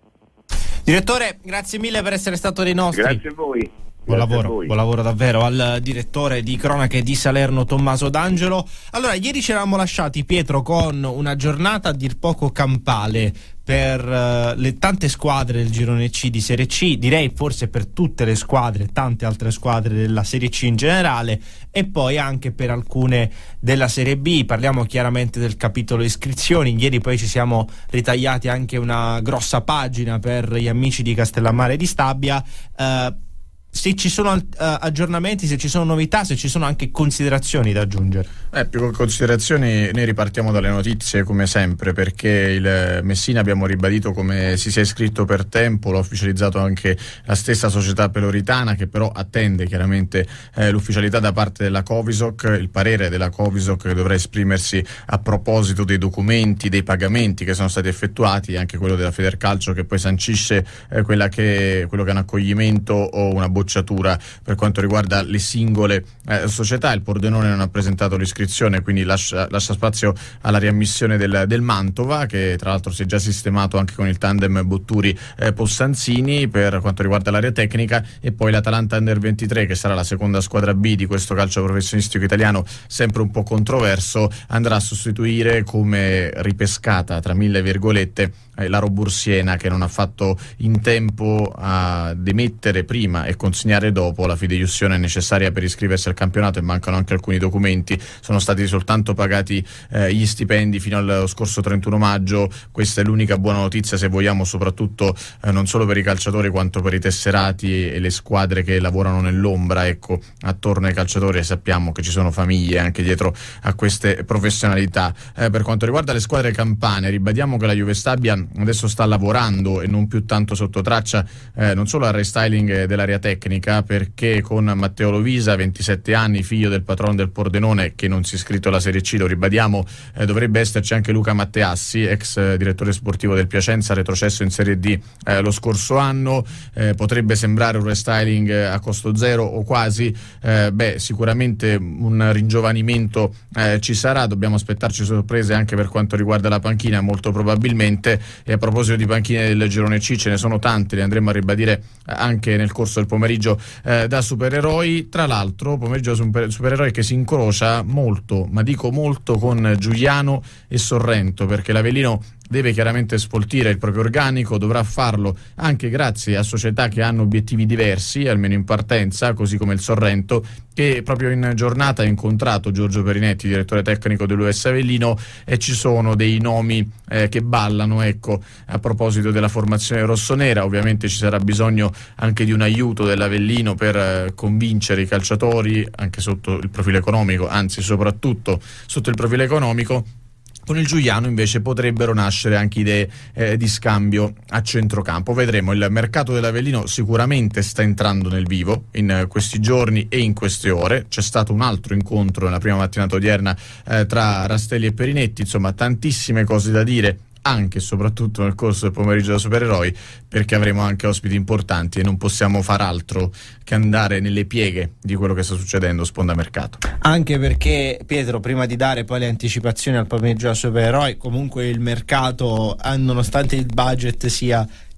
Direttore, grazie mille per essere stato dei nostri. Grazie a voi. Buon lavoro, buon lavoro davvero al direttore di cronache di Salerno Tommaso D'Angelo. Allora, ieri ci eravamo lasciati, Pietro, con una giornata a dir poco campale per uh, le tante squadre del girone C di Serie C, direi forse per tutte le squadre, tante altre squadre della Serie C in generale, e poi anche per alcune della Serie B. Parliamo chiaramente del capitolo iscrizioni. Ieri poi ci siamo ritagliati anche una grossa pagina per gli amici di Castellammare di Stabia. Uh, se ci sono uh, aggiornamenti, se ci sono novità, se ci sono anche considerazioni da aggiungere. Eh, più che considerazioni, noi ripartiamo dalle notizie come sempre, perché il Messina, abbiamo ribadito come si sia iscritto per tempo, l'ha ufficializzato anche la stessa società peloritana, che però attende chiaramente eh, l'ufficialità da parte della Covisoc, il parere della Covisoc che dovrà esprimersi a proposito dei documenti, dei pagamenti che sono stati effettuati, anche quello della Federcalcio che poi sancisce eh, quella che, quello che è un accoglimento o una bocciatura per quanto riguarda le singole eh, società. Il Pordenone non ha presentato l'iscrizione, quindi lascia, lascia spazio alla riammissione del, del Mantova, che tra l'altro si è già sistemato anche con il tandem Botturi eh, Possanzini per quanto riguarda l'area tecnica, e poi l'Atalanta Under ventitré, che sarà la seconda squadra B di questo calcio professionistico italiano, sempre un po' controverso, andrà a sostituire come ripescata tra mille virgolette eh, la Robursiena, che non ha fatto in tempo a demettere prima e consegnare dopo la fideiussione necessaria per iscriversi al campionato, e mancano anche alcuni documenti. Sono stati soltanto pagati eh, gli stipendi fino allo scorso trentuno maggio. Questa è l'unica buona notizia, se vogliamo, soprattutto eh, non solo per i calciatori quanto per i tesserati e le squadre che lavorano nell'ombra, ecco, attorno ai calciatori, e sappiamo che ci sono famiglie anche dietro a queste professionalità. Eh, per quanto riguarda le squadre campane, ribadiamo che la Juve Stabia adesso sta lavorando, e non più tanto sotto traccia, eh, non solo al restyling dell'area tecnica, perché con Matteo Lovisa, ventisette anni, figlio del patrono del Pordenone, che non si è iscritto alla Serie C, lo ribadiamo, eh, dovrebbe esserci anche Luca Matteassi, ex eh, direttore sportivo del Piacenza, retrocesso in Serie D eh, lo scorso anno. Eh, potrebbe sembrare un restyling eh, a costo zero o quasi, eh, beh, sicuramente un ringiovanimento eh, ci sarà, dobbiamo aspettarci sorprese anche per quanto riguarda la panchina, molto probabilmente. E a proposito di panchine del girone C, ce ne sono tante, le andremo a ribadire anche nel corso del pomeriggio eh, da supereroi. Tra l'altro pomeriggio super, supereroi che si incrocia molto, ma dico molto, con Giuliano e Sorrento, perché l'Avellino deve chiaramente sfoltire il proprio organico, dovrà farlo anche grazie a società che hanno obiettivi diversi, almeno in partenza, così come il Sorrento, che proprio in giornata ha incontrato Giorgio Perinetti, direttore tecnico dell'U S Avellino, e ci sono dei nomi eh, che ballano, ecco, a proposito della formazione rossonera. Ovviamente ci sarà bisogno anche di un aiuto dell'Avellino per eh, convincere i calciatori, anche sotto il profilo economico, anzi soprattutto sotto il profilo economico. Con il Giuliano invece potrebbero nascere anche idee eh, di scambio a centrocampo. Vedremo. Il mercato dell'Avellino sicuramente sta entrando nel vivo in questi giorni e in queste ore. C'è stato un altro incontro nella prima mattinata odierna eh, tra Rastelli e Perinetti. Insomma, tantissime cose da dire, anche e soprattutto nel corso del pomeriggio da supereroi, perché avremo anche ospiti importanti e non possiamo far altro che andare nelle pieghe di quello che sta succedendo sponda mercato. Anche perché, Pietro, prima di dare poi le anticipazioni al pomeriggio da supereroi, comunque il mercato, nonostante il budget sia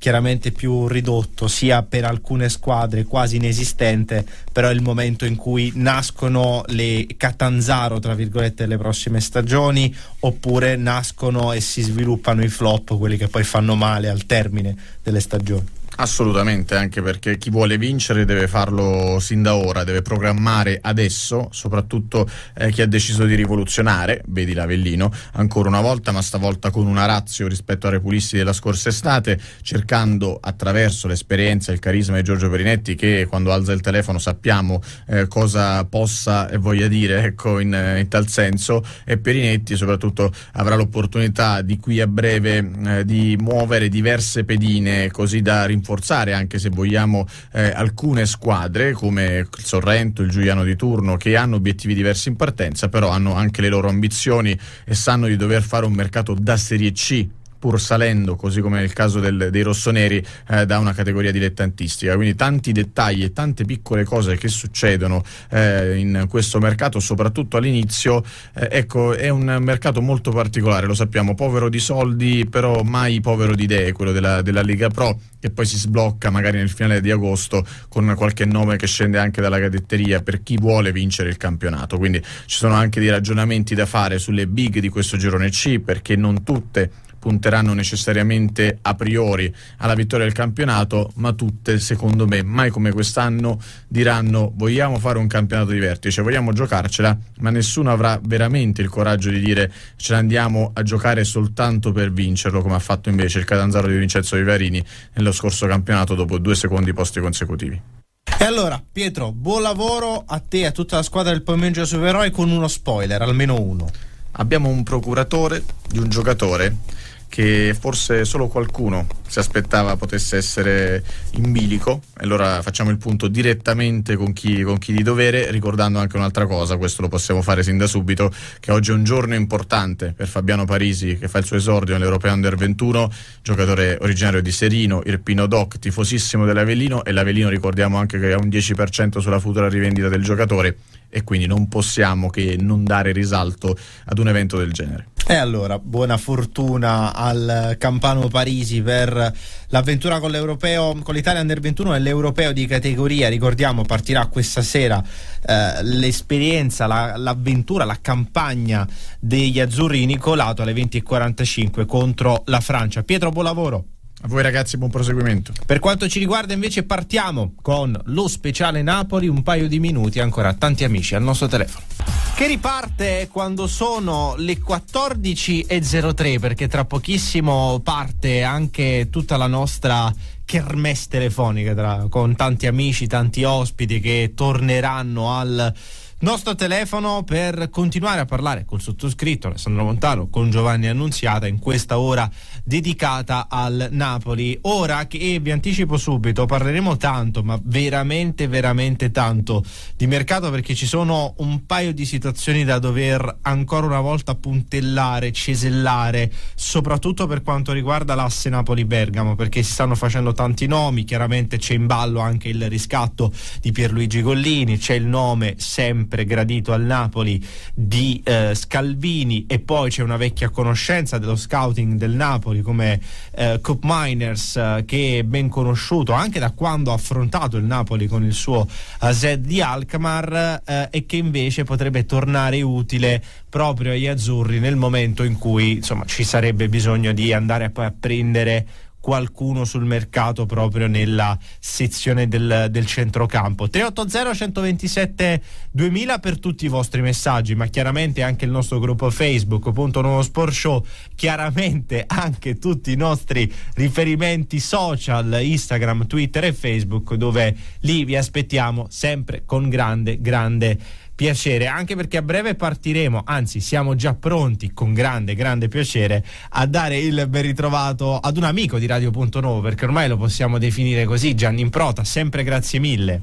chiaramente più ridotto, sia per alcune squadre quasi inesistente, però è il momento in cui nascono le Catanzaro tra virgolette delle prossime stagioni, oppure nascono e si sviluppano i flop, quelli che poi fanno male al termine delle stagioni. Assolutamente, anche perché chi vuole vincere deve farlo sin da ora, deve programmare adesso, soprattutto eh, chi ha deciso di rivoluzionare, vedi l'Avellino, ancora una volta, ma stavolta con una ratio rispetto ai repulisti della scorsa estate, cercando attraverso l'esperienza e il carisma di Giorgio Perinetti, che quando alza il telefono sappiamo eh, cosa possa e voglia dire, ecco, in, in tal senso, e Perinetti soprattutto avrà l'opportunità di qui a breve eh, di muovere diverse pedine, così da rinforzare forzare, anche se vogliamo, eh, alcune squadre come il Sorrento, il Giuliano di turno, che hanno obiettivi diversi in partenza, però hanno anche le loro ambizioni e sanno di dover fare un mercato da Serie C, pur salendo, così come nel caso del, dei rossoneri, eh, da una categoria dilettantistica. Quindi tanti dettagli e tante piccole cose che succedono eh, in questo mercato, soprattutto all'inizio. Eh, ecco, è un mercato molto particolare, lo sappiamo, povero di soldi, però mai povero di idee, quello della, della Lega Pro, che poi si sblocca magari nel finale di agosto con qualche nome che scende anche dalla cadetteria per chi vuole vincere il campionato. Quindi ci sono anche dei ragionamenti da fare sulle big di questo girone C, perché non tutte punteranno necessariamente a priori alla vittoria del campionato, ma tutte, secondo me, mai come quest'anno, diranno: vogliamo fare un campionato di vertice, vogliamo giocarcela, ma nessuno avrà veramente il coraggio di dire ce la andiamo a giocare soltanto per vincerlo, come ha fatto invece il Catanzaro di Vincenzo Vivarini nello scorso campionato dopo due secondi posti consecutivi. E allora, Pietro, buon lavoro a te e a tutta la squadra del Pomeriggio Supereroi, con uno spoiler, almeno uno. Abbiamo un procuratore di un giocatore che forse solo qualcuno si aspettava potesse essere in bilico, e allora facciamo il punto direttamente con chi, con chi di dovere, ricordando anche un'altra cosa, questo lo possiamo fare sin da subito, che oggi è un giorno importante per Fabiano Parisi, che fa il suo esordio nell'Europeo Under ventuno, giocatore originario di Serino, Irpino Doc, tifosissimo dell'Avellino, e l'Avellino ricordiamo anche che ha un dieci per cento sulla futura rivendita del giocatore, e quindi non possiamo che non dare risalto ad un evento del genere. E allora, buona fortuna al Campano Parisi per l'avventura con l'Europeo, con l'Italia Under ventuno e l'Europeo di categoria. Ricordiamo, partirà questa sera eh, l'esperienza, la, l'avventura, la campagna degli azzurri di Nicolato alle venti e quarantacinque contro la Francia. Pietro, buon lavoro. A voi ragazzi, buon proseguimento. Per quanto ci riguarda invece partiamo con lo speciale Napoli, un paio di minuti, ancora tanti amici al nostro telefono, che riparte quando sono le quattordici e zero tre, perché tra pochissimo parte anche tutta la nostra kermesse telefonica tra, con tanti amici, tanti ospiti che torneranno al nostro telefono per continuare a parlare col sottoscritto Alessandro Montano, con Giovanni Annunziata, in questa ora dedicata al Napoli. Ora che vi anticipo subito, parleremo tanto, ma veramente veramente tanto di mercato, perché ci sono un paio di situazioni da dover ancora una volta puntellare, cesellare, soprattutto per quanto riguarda l'asse Napoli-Bergamo, perché si stanno facendo tanti nomi. Chiaramente c'è in ballo anche il riscatto di Pierluigi Gollini, c'è il nome sempre gradito al Napoli di eh, Scalvini, e poi c'è una vecchia conoscenza dello scouting del Napoli come eh, Koop Meiners, eh, che è ben conosciuto anche da quando ha affrontato il Napoli con il suo A Z di Alkmaar, eh, e che invece potrebbe tornare utile proprio agli azzurri nel momento in cui, insomma, ci sarebbe bisogno di andare a, poi a prendere qualcuno sul mercato proprio nella sezione del, del centrocampo. Tre otto zero uno due sette duemila per tutti i vostri messaggi, ma chiaramente anche il nostro gruppo Facebook punto nuovo sport show, chiaramente anche tutti i nostri riferimenti social, Instagram, Twitter e Facebook, dove lì vi aspettiamo sempre con grande grande piacere, anche perché a breve partiremo, anzi siamo già pronti con grande grande piacere a dare il ben ritrovato ad un amico di Radio Punto Nuovo, perché ormai lo possiamo definire così, Gianni Improta. Sempre grazie mille.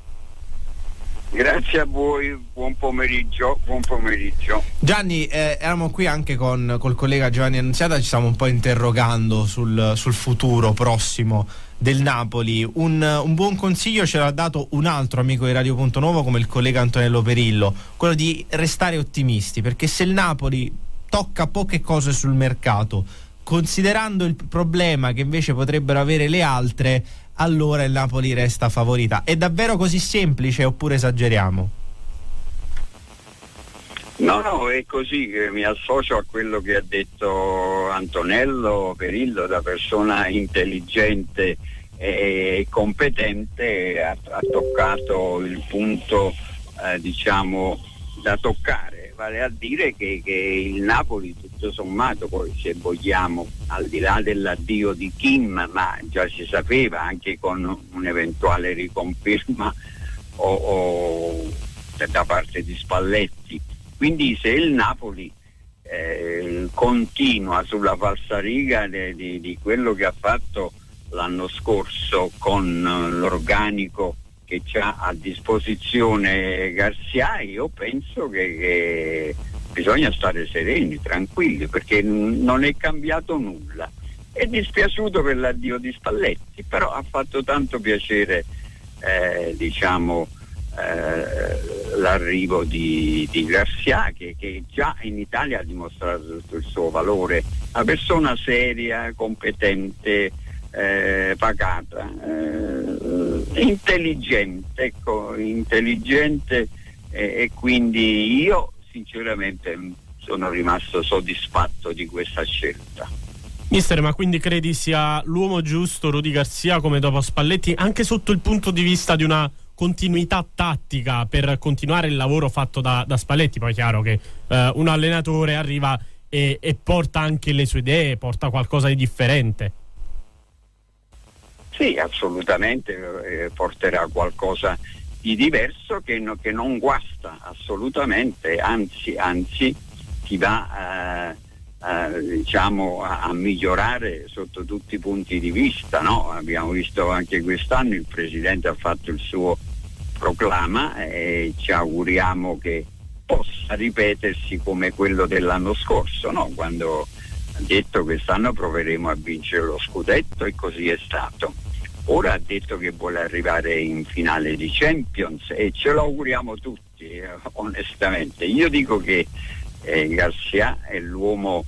Grazie a voi, buon pomeriggio, buon pomeriggio. Gianni, eh, eravamo qui anche con col collega Giovanni Annunziata, ci stiamo un po' interrogando sul, sul futuro prossimo del Napoli. Un, un buon consiglio ce l'ha dato un altro amico di Radio Punto Nuovo come il collega Antonello Perillo, quello di restare ottimisti, perché se il Napoli tocca poche cose sul mercato considerando il problema che invece potrebbero avere le altre, allora il Napoli resta favorita. È davvero così semplice oppure esageriamo? No, no, è così, che mi associo a quello che ha detto Antonello Perillo, da persona intelligente e competente, ha, ha toccato il punto eh, diciamo da toccare, vale a dire che, che il Napoli tutto sommato, poi se vogliamo, al di là dell'addio di Kim, ma già si sapeva anche con un'eventuale riconferma o, o da parte di Spalletti. Quindi se il Napoli eh, continua sulla falsariga de, de, di quello che ha fatto l'anno scorso con l'organico che c'ha a disposizione Garcia, io penso che, che bisogna stare sereni, tranquilli, perché non è cambiato nulla. È dispiaciuto per l'addio di Spalletti, però ha fatto tanto piacere eh, diciamo Eh, l'arrivo di, di Garcia, che, che già in Italia ha dimostrato tutto il suo valore, una persona seria, competente, eh, pacata, eh, intelligente, ecco, intelligente eh, e quindi io sinceramente sono rimasto soddisfatto di questa scelta. Mister, ma quindi credi sia l'uomo giusto Rudy Garcia come dopo Spalletti, anche sotto il punto di vista di una continuità tattica per continuare il lavoro fatto da, da Spalletti? Poi è chiaro che eh, un allenatore arriva e, e porta anche le sue idee, porta qualcosa di differente. Sì, assolutamente, eh, porterà qualcosa di diverso che, no, che non guasta assolutamente, anzi, anzi ti va eh, eh, diciamo a, a migliorare sotto tutti i punti di vista, no? Abbiamo visto anche quest'anno il Presidente ha fatto il suo proclama e ci auguriamo che possa ripetersi come quello dell'anno scorso, no? Quando ha detto quest'anno proveremo a vincere lo scudetto, e così è stato. Ora ha detto che vuole arrivare in finale di Champions e ce lo auguriamo tutti, eh, onestamente. Io dico che eh, Garcia è l'uomo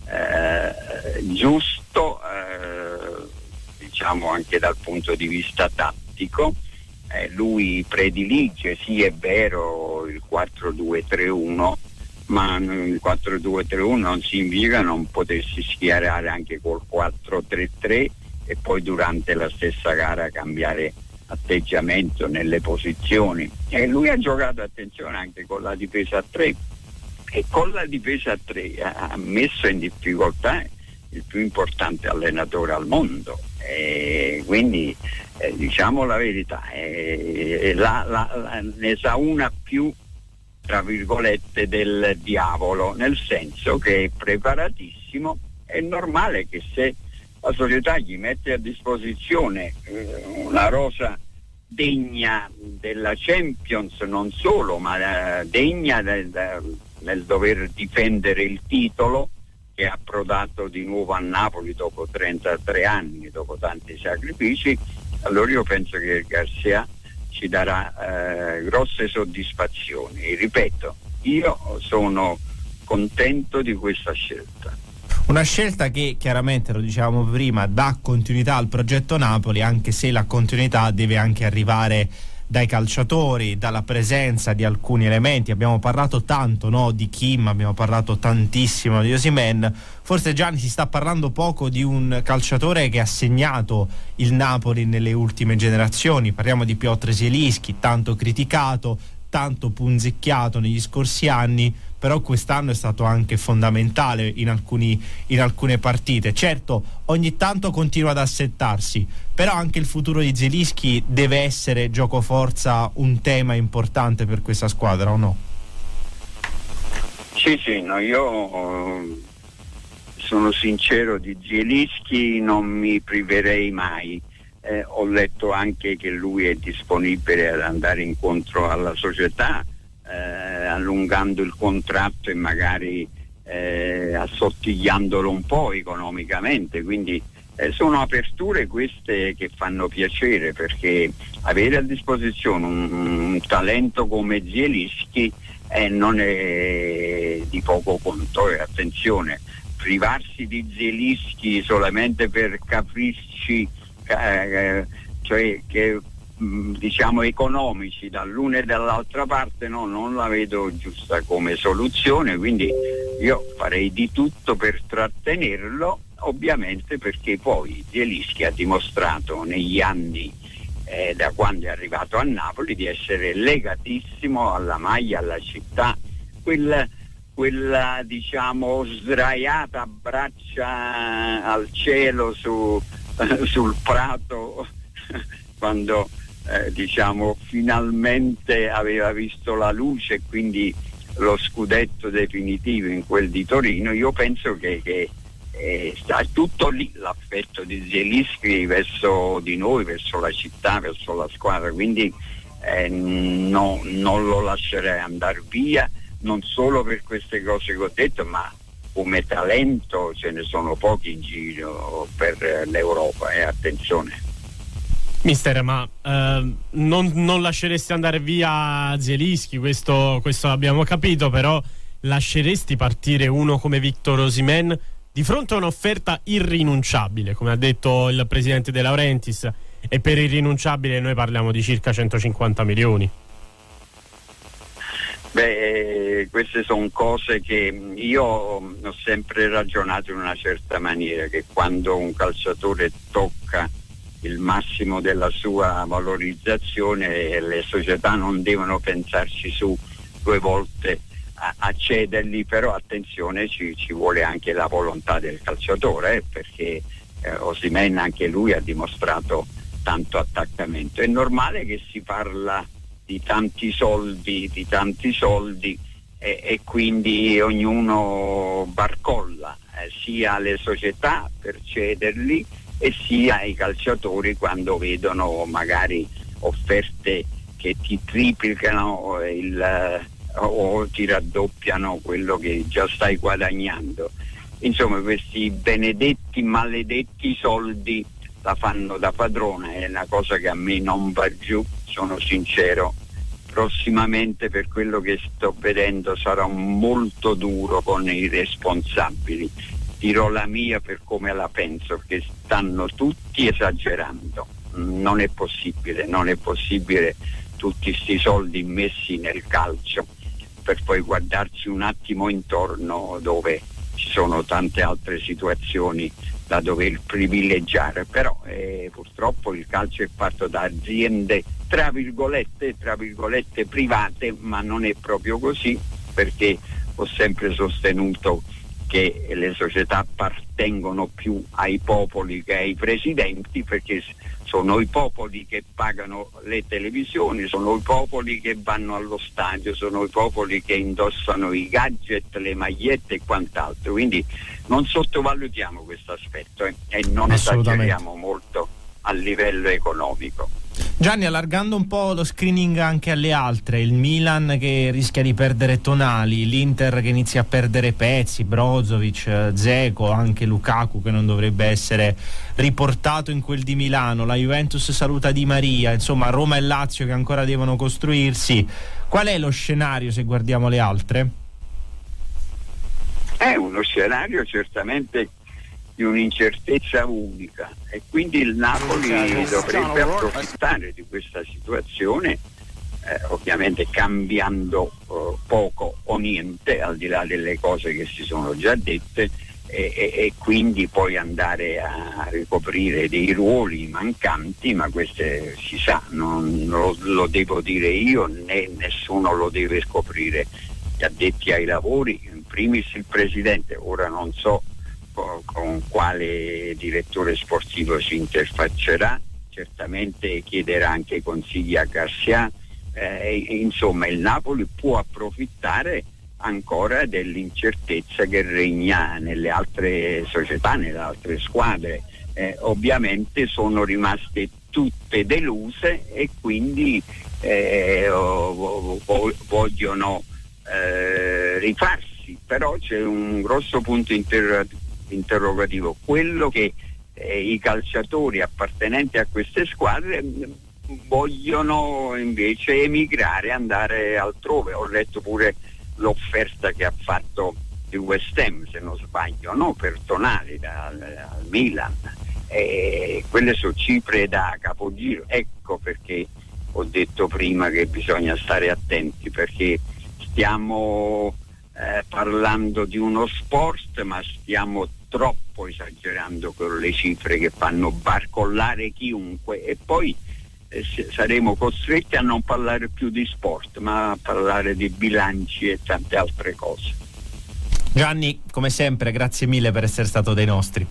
eh, giusto, eh, diciamo anche dal punto di vista tattico. Eh, lui predilige, sì è vero, il quattro due tre uno, ma il quattro due tre uno non significa non potersi schierare anche col quattro tre tre e poi durante la stessa gara cambiare atteggiamento nelle posizioni. E lui ha giocato, attenzione, anche con la difesa a tre, e con la difesa a tre ha messo in difficoltà il più importante allenatore al mondo, e quindi eh, diciamo la verità, eh, la, la, la, ne sa una più tra virgolette del diavolo, nel senso che è preparatissimo. È normale che se la società gli mette a disposizione eh, una rosa degna della Champions, non solo, ma eh, degna del, del, nel dover difendere il titolo, che è approdato di nuovo a Napoli dopo trentatré anni, dopo tanti sacrifici, allora io penso che Garcia ci darà eh, grosse soddisfazioni. E ripeto, io sono contento di questa scelta. Una scelta che chiaramente, lo dicevamo prima, dà continuità al progetto Napoli, anche se la continuità deve anche arrivare dai calciatori, dalla presenza di alcuni elementi. Abbiamo parlato tanto, no, di Kim, abbiamo parlato tantissimo di Osimhen. Forse, Gianni, si sta parlando poco di un calciatore che ha segnato il Napoli nelle ultime generazioni. Parliamo di Piotr Zielinski, tanto criticato, tanto punzecchiato negli scorsi anni, però quest'anno è stato anche fondamentale in, alcuni, in alcune partite. Certo, ogni tanto continua ad assettarsi, però anche il futuro di Zielinski deve essere, gioco forza, un tema importante per questa squadra, o no? Sì, sì, no, io sono sincero, di Zielinski non mi priverei mai. Eh, ho letto anche che lui è disponibile ad andare incontro alla società, eh, allungando il contratto e magari eh, assottigliandolo un po' economicamente, quindi eh, sono aperture queste che fanno piacere, perché avere a disposizione un, un talento come Zielinski eh, non è di poco conto. E attenzione, privarsi di Zielinski solamente per capricci eh, cioè che mh, diciamo economici dall'una e dall'altra parte, no, non la vedo giusta come soluzione, quindi io farei di tutto per trattenerlo, ovviamente perché poi Zielinski ha dimostrato negli anni eh, da quando è arrivato a Napoli di essere legatissimo alla maglia, alla città, quel quella diciamo sdraiata braccia al cielo su, eh, sul prato quando eh, diciamo finalmente aveva visto la luce, quindi lo scudetto definitivo in quel di Torino. Io penso che, che eh, sta tutto lì l'affetto di Zielinski verso di noi, verso la città, verso la squadra, quindi eh, no, non lo lascerei andare via, non solo per queste cose che ho detto, ma come talento ce ne sono pochi in giro per l'Europa, eh, attenzione. Mister, ma eh, non, non lasceresti andare via Zielinski, questo, questo abbiamo capito, però lasceresti partire uno come Victor Osimhen di fronte a un'offerta irrinunciabile, come ha detto il presidente De Laurentiis, e per irrinunciabile noi parliamo di circa centocinquanta milioni? Beh, queste sono cose che io ho sempre ragionato in una certa maniera, che quando un calciatore tocca il massimo della sua valorizzazione le società non devono pensarci su due volte a, a cederli, però attenzione, ci, ci vuole anche la volontà del calciatore, eh, perché eh, Osimhen anche lui ha dimostrato tanto attaccamento. È normale che si parla di tanti soldi, di tanti soldi e, e quindi ognuno barcolla, eh, sia le società per cederli e sia i calciatori quando vedono magari offerte che ti triplicano il, o ti raddoppiano quello che già stai guadagnando. Insomma, questi benedetti, maledetti soldi la fanno da padrone, è una cosa che a me non va giù, sono sincero. Prossimamente, per quello che sto vedendo, sarò molto duro con i responsabili, dirò la mia per come la penso, che stanno tutti esagerando, non è possibile, non è possibile tutti questi soldi messi nel calcio per poi guardarci un attimo intorno dove ci sono tante altre situazioni da dover privilegiare, però eh, purtroppo il calcio è fatto da aziende tra virgolette, tra virgolette private, ma non è proprio così, perché ho sempre sostenuto che le società appartengono più ai popoli che ai presidenti, perché sono i popoli che pagano le televisioni, sono i popoli che vanno allo stadio, sono i popoli che indossano i gadget, le magliette e quant'altro, quindi non sottovalutiamo questo aspetto eh, e non esageriamo molto a livello economico. Gianni, allargando un po' lo screening anche alle altre, il Milan che rischia di perdere Tonali, l'Inter che inizia a perdere pezzi, Brozovic, Dzeko, anche Lukaku che non dovrebbe essere riportato in quel di Milano, la Juventus saluta Di Maria, insomma Roma e Lazio che ancora devono costruirsi. Qual è lo scenario se guardiamo le altre? È uno scenario certamente di un'incertezza unica e quindi il Napoli dovrebbe approfittare di questa situazione, eh, ovviamente cambiando eh, poco o niente al di là delle cose che si sono già dette, e, e, e quindi poi andare a ricoprire dei ruoli mancanti, ma queste si sa, non lo, lo devo dire io né nessuno lo deve scoprire, gli addetti ai lavori, in primis il presidente, ora non so con quale direttore sportivo si interfaccerà, certamente chiederà anche consigli a Garcia, eh, insomma il Napoli può approfittare ancora dell'incertezza che regna nelle altre società, nelle altre squadre, eh, ovviamente sono rimaste tutte deluse e quindi eh, vogliono eh, rifarsi, però c'è un grosso punto interrogativo interrogativo, quello che eh, i calciatori appartenenti a queste squadre vogliono invece emigrare, andare altrove. Ho letto pure l'offerta che ha fatto di West Ham, se non sbaglio, no? Per Tonali al, al Milan. E quelle sono cifre da capogiro. Ecco perché ho detto prima che bisogna stare attenti, perché stiamo eh, parlando di uno sport, ma stiamo troppo esagerando con le cifre che fanno barcollare chiunque, e poi eh, saremo costretti a non parlare più di sport, ma a parlare di bilanci e tante altre cose. Gianni, come sempre, grazie mille per essere stato dei nostri.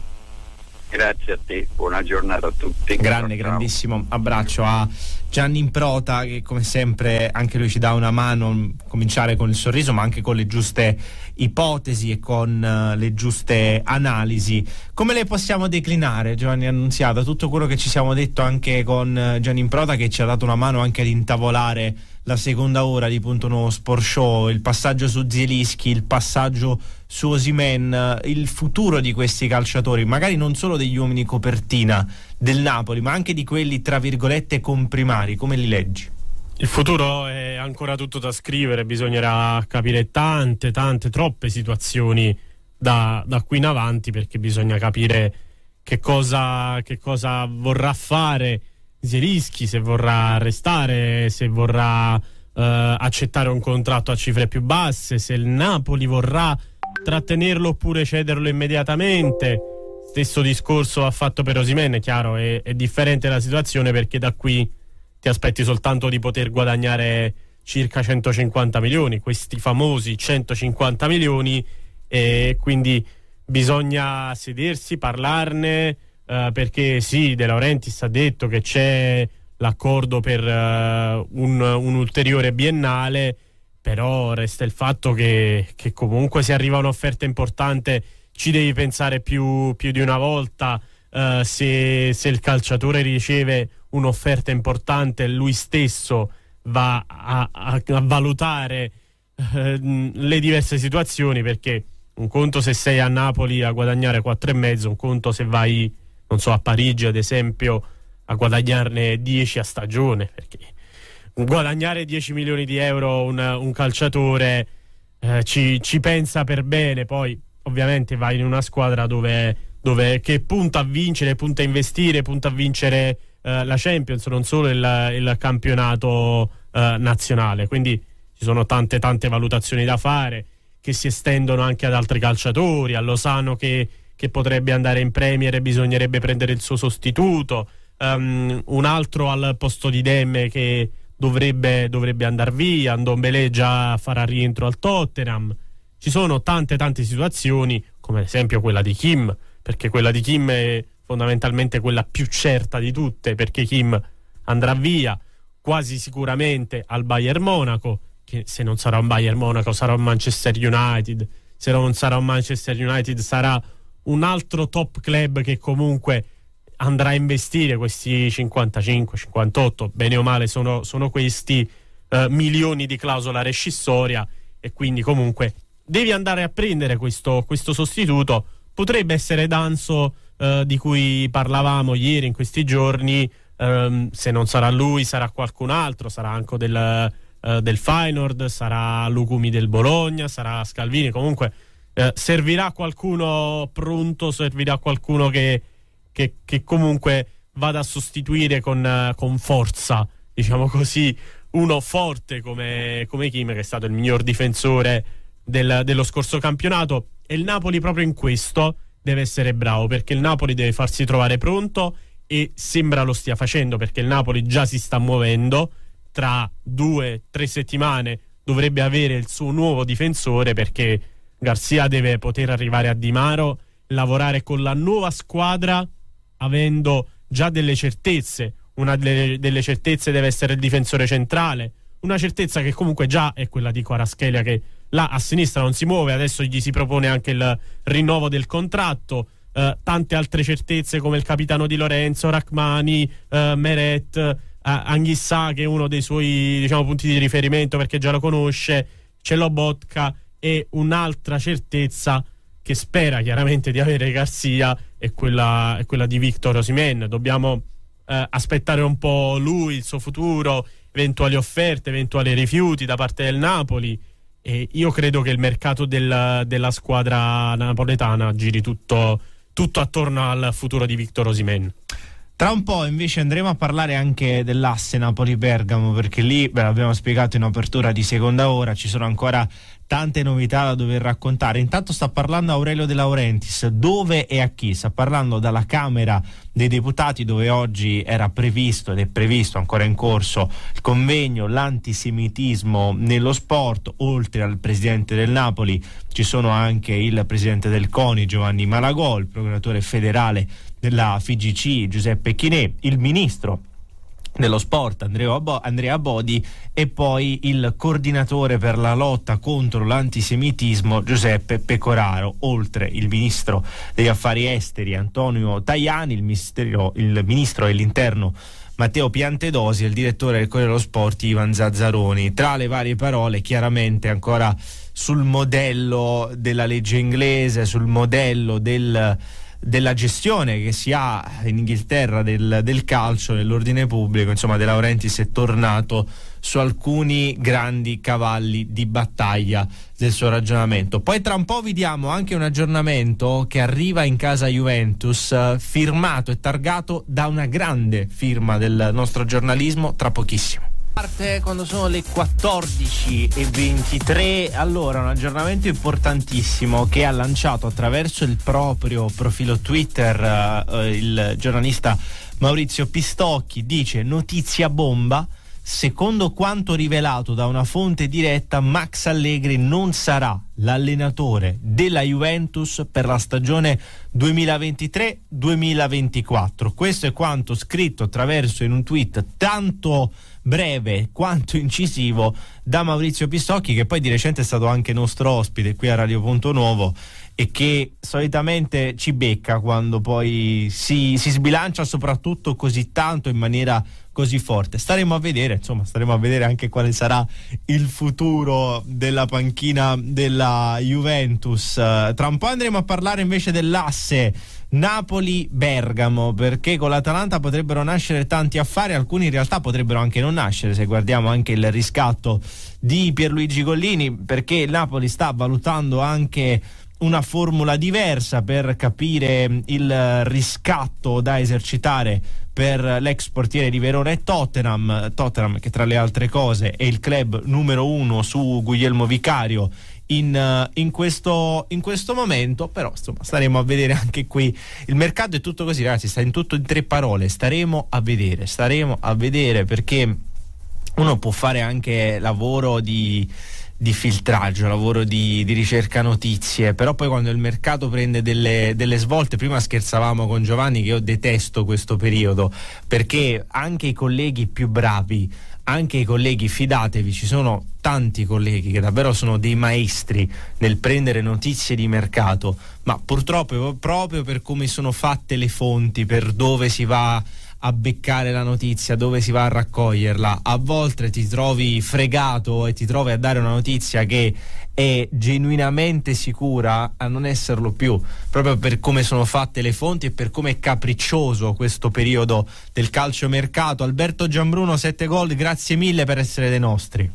Grazie a te, buona giornata a tutti. Grande, ciao, grandissimo abbraccio a Gianni Improta, che come sempre anche lui ci dà una mano, cominciare con il sorriso ma anche con le giuste ipotesi e con uh, le giuste analisi. Come le possiamo declinare, Giovanni Annunziata, tutto quello che ci siamo detto anche con uh, Gianni Improta, che ci ha dato una mano anche ad intavolare la seconda ora di Punto Nuovo Sport Show, il passaggio su Zielinski, il passaggio su Osimhen, il futuro di questi calciatori, magari non solo degli uomini copertina del Napoli, ma anche di quelli tra virgolette comprimari. Come li leggi? Il futuro è ancora tutto da scrivere, bisognerà capire tante, tante, troppe situazioni da, da qui in avanti, perché bisogna capire che cosa, che cosa vorrà fare Zielinski, se vorrà restare, se vorrà eh, accettare un contratto a cifre più basse, se il Napoli vorrà trattenerlo oppure cederlo immediatamente. Stesso discorso ha fatto per Osimhen. È chiaro, è, è differente la situazione, perché da qui ti aspetti soltanto di poter guadagnare circa centocinquanta milioni, questi famosi centocinquanta milioni, e quindi bisogna sedersi, parlarne, Uh, perché sì, De Laurentiis ha detto che c'è l'accordo per uh, un, un ulteriore biennale, però resta il fatto che, che comunque se arriva un'offerta importante ci devi pensare più, più di una volta. Uh, se, se il calciatore riceve un'offerta importante, lui stesso va a, a, a valutare uh, le diverse situazioni, perché un conto se sei a Napoli a guadagnare quattro e mezzo, un conto se vai, non so, a Parigi ad esempio, a guadagnarne dieci a stagione, perché guadagnare dieci milioni di euro un, un calciatore eh, ci, ci pensa per bene. Poi ovviamente vai in una squadra dove, dove che punta a vincere, punta a investire, punta a vincere eh, la Champions, non solo il, il campionato eh, nazionale, quindi ci sono tante tante valutazioni da fare, che si estendono anche ad altri calciatori, a Lozano che che potrebbe andare in Premier e bisognerebbe prendere il suo sostituto, um, un altro al posto di Demme che dovrebbe, dovrebbe andare via, Ndombele già farà rientro al Tottenham. Ci sono tante tante situazioni, come ad esempio quella di Kim, perché quella di Kim è fondamentalmente quella più certa di tutte, perché Kim andrà via quasi sicuramente al Bayern Monaco, che se non sarà un Bayern Monaco sarà un Manchester United, se non sarà un Manchester United sarà un altro top club che comunque andrà a investire questi cinquantacinque cinquantotto, bene o male sono, sono questi eh, milioni di clausola rescissoria, e quindi comunque devi andare a prendere questo, questo sostituto. Potrebbe essere Danso, eh, di cui parlavamo ieri, in questi giorni. ehm, se non sarà lui sarà qualcun altro, sarà anche del, eh, del Feyenoord, sarà Lucumi del Bologna, sarà Scalvini. Comunque Eh, servirà qualcuno pronto, servirà qualcuno che, che, che comunque vada a sostituire con, uh, con forza, diciamo così, uno forte come, come Kim, che è stato il miglior difensore del, dello scorso campionato. E il Napoli proprio in questo deve essere bravo, perché il Napoli deve farsi trovare pronto, e sembra lo stia facendo, perché il Napoli già si sta muovendo. Tra due tre settimane dovrebbe avere il suo nuovo difensore, perché Garcia deve poter arrivare a Di Maro, lavorare con la nuova squadra avendo già delle certezze. Una delle, delle certezze deve essere il difensore centrale, una certezza che comunque già è quella di Kvaratskhelia, che là a sinistra non si muove, adesso gli si propone anche il rinnovo del contratto. eh, tante altre certezze come il capitano Di Lorenzo, Rachmani, eh, Meret, eh, Anghissà, che è uno dei suoi, diciamo, punti di riferimento perché già lo conosce, c'è Lobotka. E un'altra certezza che spera chiaramente di avere Garcia è quella, è quella di Victor Osimhen. Dobbiamo eh, aspettare un po' lui, il suo futuro, eventuali offerte, eventuali rifiuti da parte del Napoli, E io credo che il mercato del, della squadra napoletana giri tutto, tutto attorno al futuro di Victor Osimhen. Tra un po' invece andremo a parlare anche dell'asse Napoli-Bergamo, perché lì, ve l'abbiamo spiegato in apertura di seconda ora, ci sono ancora tante novità da dover raccontare. Intanto sta parlando Aurelio De Laurentiis. Dove e a chi? Sta parlando dalla Camera dei Deputati, dove oggi era previsto ed è previsto, ancora in corso, il convegno l'antisemitismo nello sport. Oltre al presidente del Napoli ci sono anche il presidente del CONI Giovanni Malagò, il procuratore federale della F I G C Giuseppe Chinè, il ministro dello sport Andrea, Bo- Andrea Bodi e poi il coordinatore per la lotta contro l'antisemitismo Giuseppe Pecoraro, oltre il ministro degli affari esteri Antonio Tajani, il, ministero, il ministro dell'interno Matteo Piantedosi e il direttore del Corriere dello Sport Ivan Zazzaroni. Tra le varie parole, chiaramente ancora sul modello della legge inglese, sul modello del della gestione che si ha in Inghilterra del, del calcio, nell'ordine pubblico. Insomma, De Laurentiis è tornato su alcuni grandi cavalli di battaglia del suo ragionamento. Poi tra un po' vi diamo anche un aggiornamento che arriva in casa Juventus, eh, firmato e targato da una grande firma del nostro giornalismo, tra pochissimo. Parte quando sono le quattordici e ventitré. Allora, un aggiornamento importantissimo che ha lanciato attraverso il proprio profilo Twitter eh, il giornalista Maurizio Pistocchi. Dice: notizia bomba, secondo quanto rivelato da una fonte diretta, Max Allegri non sarà l'allenatore della Juventus per la stagione duemilaventitré duemilaventiquattro. Questo è quanto scritto attraverso in un tweet tanto breve quanto incisivo da Maurizio Pistocchi, che poi di recente è stato anche nostro ospite qui a Radio Punto Nuovo e che solitamente ci becca quando poi si, si sbilancia, soprattutto così tanto, in maniera così forte. Staremo a vedere, insomma, staremo a vedere anche quale sarà il futuro della panchina della Juventus. Tra un po' andremo a parlare invece dell'asse Napoli-Bergamo, perché con l'Atalanta potrebbero nascere tanti affari, alcuni in realtà potrebbero anche non nascere, se guardiamo anche il riscatto di Pierluigi Gollini, perché il Napoli sta valutando anche una formula diversa per capire il riscatto da esercitare per l'ex portiere di Verona e Tottenham. Tottenham che tra le altre cose è il club numero uno su Guglielmo Vicario in, in, questo, in questo momento, però insomma staremo a vedere anche qui. Il mercato è tutto così, ragazzi, sta in tutto in tre parole: staremo a vedere, staremo a vedere, perché uno può fare anche lavoro di di filtraggio, lavoro di, di ricerca notizie, però poi quando il mercato prende delle, delle svolte, prima scherzavamo con Giovanni che io detesto questo periodo, perché anche i colleghi più bravi, anche i colleghi, fidatevi, ci sono tanti colleghi che davvero sono dei maestri nel prendere notizie di mercato, ma purtroppo proprio per come sono fatte le fonti, per dove si va a beccare la notizia, dove si va a raccoglierla, a volte ti trovi fregato e ti trovi a dare una notizia che è genuinamente sicura a non esserlo più, proprio per come sono fatte le fonti e per come è capriccioso questo periodo del calciomercato. Alberto Gianbruno, sette gol, grazie mille per essere dei nostri.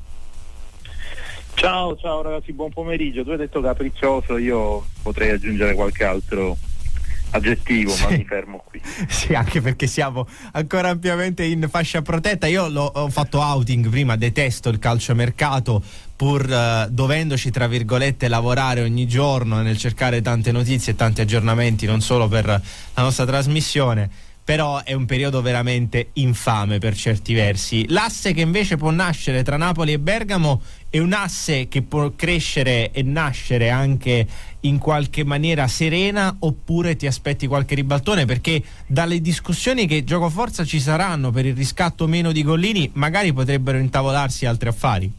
Ciao, ciao ragazzi, buon pomeriggio. Tu hai detto capriccioso, io potrei aggiungere qualche altro aggettivo, sì, ma mi fermo qui. Sì, anche perché siamo ancora ampiamente in fascia protetta. Io l'ho, ho fatto outing prima, detesto il calciomercato, pur uh, dovendoci tra virgolette lavorare ogni giorno nel cercare tante notizie e tanti aggiornamenti, non solo per la nostra trasmissione, però è un periodo veramente infame per certi versi. L'asse che invece può nascere tra Napoli e Bergamo è un asse che può crescere e nascere anche in qualche maniera serena, oppure ti aspetti qualche ribaltone? Perché dalle discussioni che gioco forza ci saranno per il riscatto meno di Gollini, magari potrebbero intavolarsi altri affari.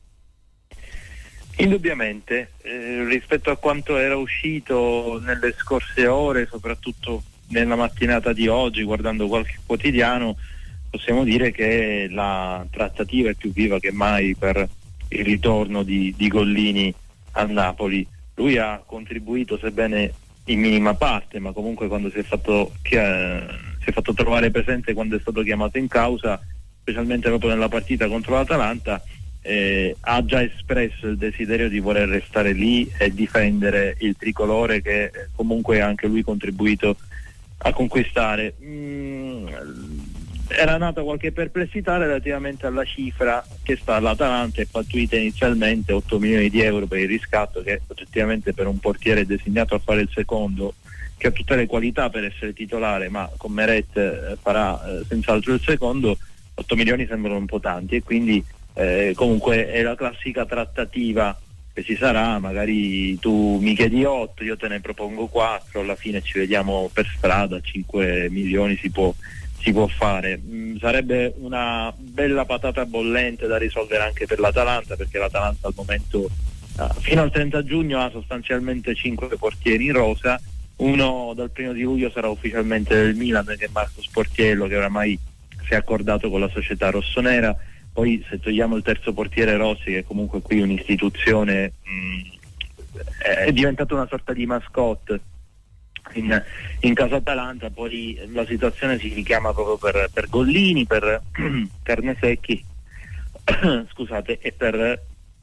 Indubbiamente, eh, rispetto a quanto era uscito nelle scorse ore, soprattutto nella mattinata di oggi, guardando qualche quotidiano, possiamo dire che la trattativa è più viva che mai per il ritorno di, di Gollini a Napoli. Lui ha contribuito, sebbene in minima parte, ma comunque quando si è fatto, si è fatto trovare presente quando è stato chiamato in causa, specialmente proprio nella partita contro l'Atalanta, eh, ha già espresso il desiderio di voler restare lì e difendere il tricolore che comunque ha anche lui contribuito a conquistare. Mm, era nata qualche perplessità relativamente alla cifra che sta all'Atalanta e pattuita inizialmente otto milioni di euro per il riscatto, che oggettivamente per un portiere designato a fare il secondo, che ha tutte le qualità per essere titolare, ma con Meret eh, farà eh, senz'altro il secondo, otto milioni sembrano un po' tanti, e quindi eh, comunque è la classica trattativa che ci sarà, magari tu mi chiedi otto, io te ne propongo quattro, alla fine ci vediamo per strada, cinque milioni si può, si può fare. Mm, sarebbe una bella patata bollente da risolvere anche per l'Atalanta, perché l'Atalanta al momento uh, fino al trenta giugno ha sostanzialmente cinque portieri in rosa. Uno dal primo di luglio sarà ufficialmente del Milan, che è Marco Sportiello, che oramai si è accordato con la società rossonera. Poi se togliamo il terzo portiere Rossi, che comunque qui è un'istituzione, mh, è diventato una sorta di mascotte in, in casa Atalanta, poi la situazione si richiama proprio per, per Gollini, per Carnesecchi scusate, e per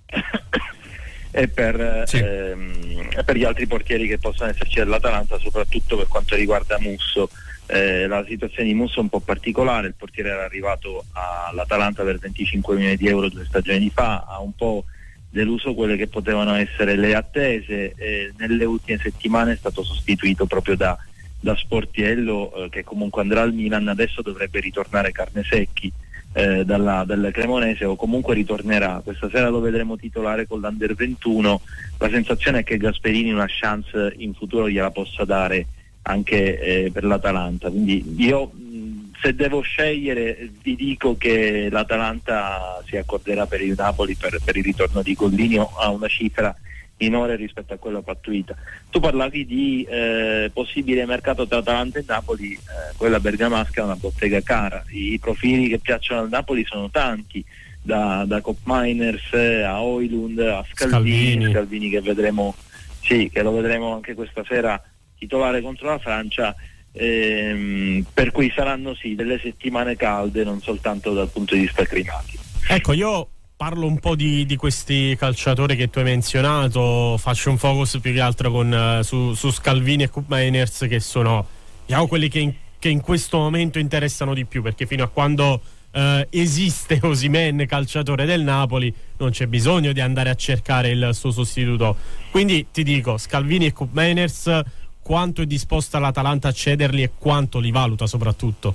e per, sì. ehm, per gli altri portieri che possono esserci dell'Atalanta, soprattutto per quanto riguarda Musso. Eh, la situazione di Musso è un po' particolare, il portiere era arrivato all'Atalanta per venticinque milioni di euro due stagioni fa, ha un po' deluso quelle che potevano essere le attese, e nelle ultime settimane è stato sostituito proprio da, da Sportiello, eh, che comunque andrà al Milan. Adesso dovrebbe ritornare Carnesecchi eh, dalla, dalla Cremonese, o comunque ritornerà, questa sera lo vedremo titolare con l'Under ventuno. La sensazione è che Gasperini una chance in futuro gliela possa dare anche eh, per l'Atalanta, quindi io mh, se devo scegliere vi dico che l'Atalanta si accorderà per il Napoli per, per il ritorno di Gollini a una cifra minore rispetto a quella pattuita. Tu parlavi di eh, possibile mercato tra Atalanta e Napoli, eh, quella bergamasca è una bottega cara, i profili che piacciono al Napoli sono tanti, da, da Cop Miners a Højlund a Scalvini, Scalvini, Scalvini che vedremo, sì, che lo vedremo anche questa sera titolare contro la Francia, ehm, per cui saranno sì delle settimane calde, non soltanto dal punto di vista climatico. Ecco, io parlo un po' di, di questi calciatori che tu hai menzionato, faccio un focus più che altro con, uh, su, su Scalvini e Cup Miners, che sono diciamo quelli che in, che in questo momento interessano di più, perché fino a quando uh, esiste Osimhen calciatore del Napoli non c'è bisogno di andare a cercare il suo sostituto. Quindi ti dico, Scalvini e Cup Miners, quanto è disposta l'Atalanta a cederli e quanto li valuta soprattutto?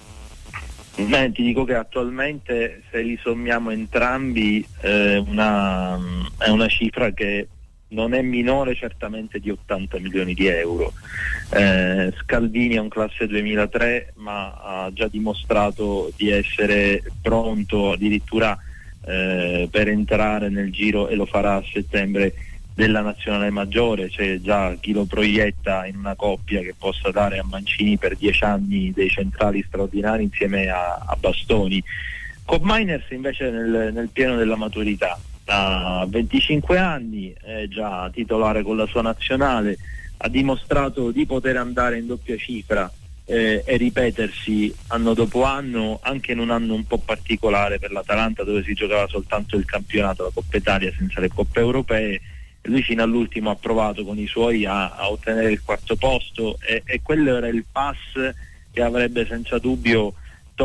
Beh, ti dico che attualmente se li sommiamo entrambi eh, una, è una cifra che non è minore certamente di ottanta milioni di euro. eh, Scalvini è un classe duemilatré, ma ha già dimostrato di essere pronto addirittura eh, per entrare nel giro, e lo farà a settembre, della nazionale maggiore. C'è già chi lo proietta in una coppia che possa dare a Mancini per dieci anni dei centrali straordinari insieme a, a Bastoni. Cop Miners invece nel, nel pieno della maturità, ha venticinque anni, è già titolare con la sua nazionale, ha dimostrato di poter andare in doppia cifra eh, e ripetersi anno dopo anno, anche in un anno un po' particolare per l'Atalanta, dove si giocava soltanto il campionato, la Coppa Italia senza le coppe europee. Lui fino all'ultimo ha provato con i suoi a, a ottenere il quarto posto, e, e quello era il pass che avrebbe senza dubbio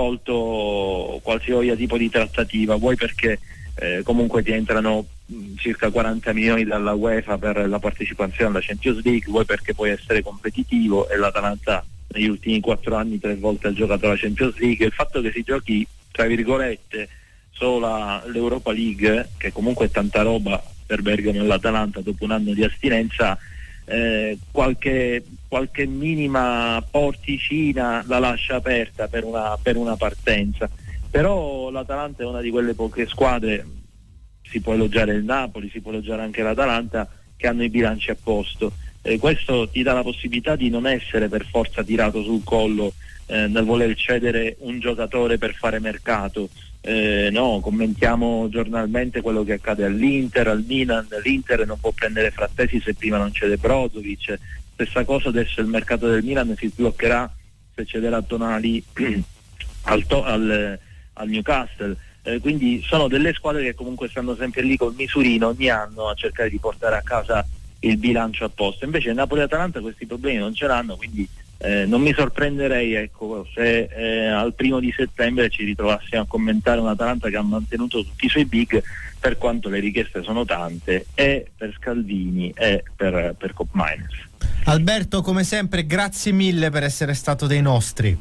tolto qualsiasi tipo di trattativa, vuoi perché eh, comunque ti entrano mh, circa quaranta milioni dalla UEFA per la partecipazione alla Champions League, vuoi perché puoi essere competitivo, e l'Atalanta negli ultimi quattro anni tre volte ha giocato la Champions League. Il fatto che si giochi tra virgolette solo l'Europa League, che comunque è tanta roba per Bergamo e l'Atalanta dopo un anno di astinenza, eh, qualche, qualche minima porticina la lascia aperta per una, per una partenza. Però l'Atalanta è una di quelle poche squadre, si può elogiare il Napoli, si può elogiare anche l'Atalanta, che hanno i bilanci a posto. Eh, questo ti dà la possibilità di non essere per forza tirato sul collo eh, nel voler cedere un giocatore per fare mercato. Eh, no, commentiamo giornalmente quello che accade all'Inter, al Milan. L'Inter non può prendere Frattesi se prima non cede Brozovic. Stessa cosa adesso, il mercato del Milan si sbloccherà se cederà Tonali al, to- al, al Newcastle. eh, quindi sono delle squadre che comunque stanno sempre lì col misurino ogni anno a cercare di portare a casa il bilancio a posto. Invece Napoli e Atalanta questi problemi non ce l'hanno, quindi eh, non mi sorprenderei, ecco, se eh, al primo di settembre ci ritrovassimo a commentare un Atalanta che ha mantenuto tutti i suoi big, per quanto le richieste sono tante, e per Scalvini e per, per Cop Miners. Alberto, come sempre, grazie mille per essere stato dei nostri.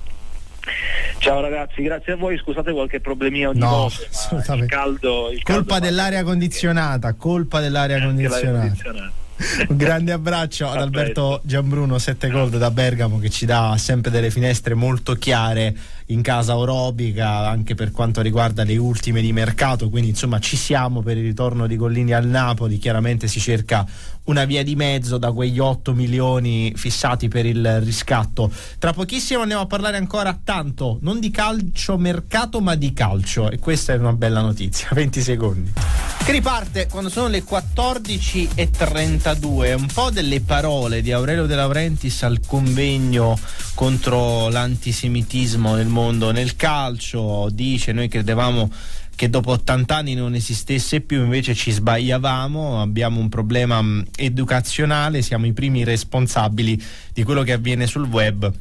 Ciao ragazzi, grazie a voi, scusate qualche problemino di no, voce, assolutamente. il caldo, il colpa caldo dell'aria condizionata, colpa dell'aria condizionata. Un grande abbraccio ad Alberto Gianbruno, sette Gold da Bergamo, che ci dà sempre delle finestre molto chiare in casa orobica anche per quanto riguarda le ultime di mercato, quindi insomma ci siamo per il ritorno di Gollini al Napoli. Chiaramente si cerca una via di mezzo da quegli otto milioni fissati per il riscatto. Tra pochissimo andiamo a parlare ancora tanto, non di calcio mercato ma di calcio, e questa è una bella notizia. venti secondi che riparte quando sono le quattordici e trentadue. Un po' delle parole di Aurelio De Laurentiis al convegno contro l'antisemitismo nel mondo nel calcio. Dice: noi credevamo che dopo ottanta anni non esistesse più, invece ci sbagliavamo, abbiamo un problema educazionale, siamo i primi responsabili di quello che avviene sul web,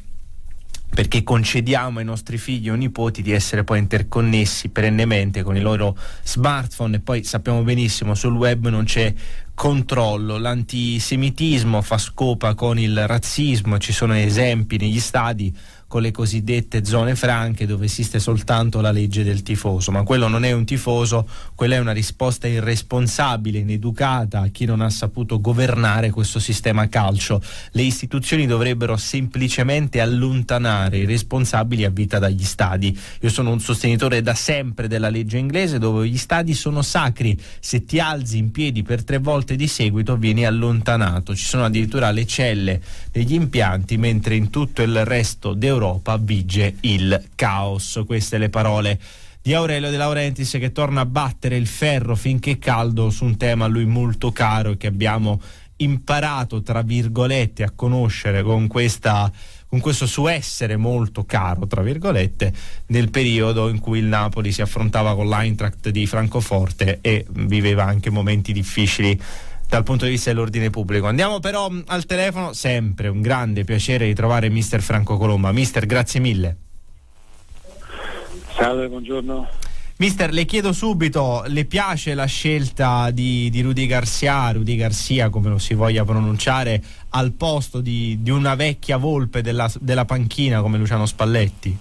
perché concediamo ai nostri figli o nipoti di essere poi interconnessi perennemente con i loro smartphone, e poi sappiamo benissimo sul web non c'è controllo. L'antisemitismo fa scopa con il razzismo, ci sono esempi negli stadi con le cosiddette zone franche dove esiste soltanto la legge del tifoso, ma quello non è un tifoso, quella è una risposta irresponsabile, ineducata a chi non ha saputo governare questo sistema calcio. Le istituzioni dovrebbero semplicemente allontanare i responsabili a vita dagli stadi. Io sono un sostenitore da sempre della legge inglese, dove gli stadi sono sacri, se ti alzi in piedi per tre volte di seguito vieni allontanato, ci sono addirittura le celle degli impianti, mentre in tutto il resto d'Europa Europa vige il caos. Queste le parole di Aurelio De Laurentiis, che torna a battere il ferro finché è caldo su un tema a lui molto caro e che abbiamo imparato tra virgolette a conoscere con questa con questo suo essere molto caro tra virgolette nel periodo in cui il Napoli si affrontava con l'Eintracht di Francoforte e viveva anche momenti difficili dal punto di vista dell'ordine pubblico. Andiamo però al telefono, sempre un grande piacere di trovare mister Franco Colomba. Mister, grazie mille. Salve, buongiorno. Mister, le chiedo subito, le piace la scelta di, di Rudy Garcia, Rudy Garcia come lo si voglia pronunciare, al posto di, di una vecchia volpe della, della panchina come Luciano Spalletti?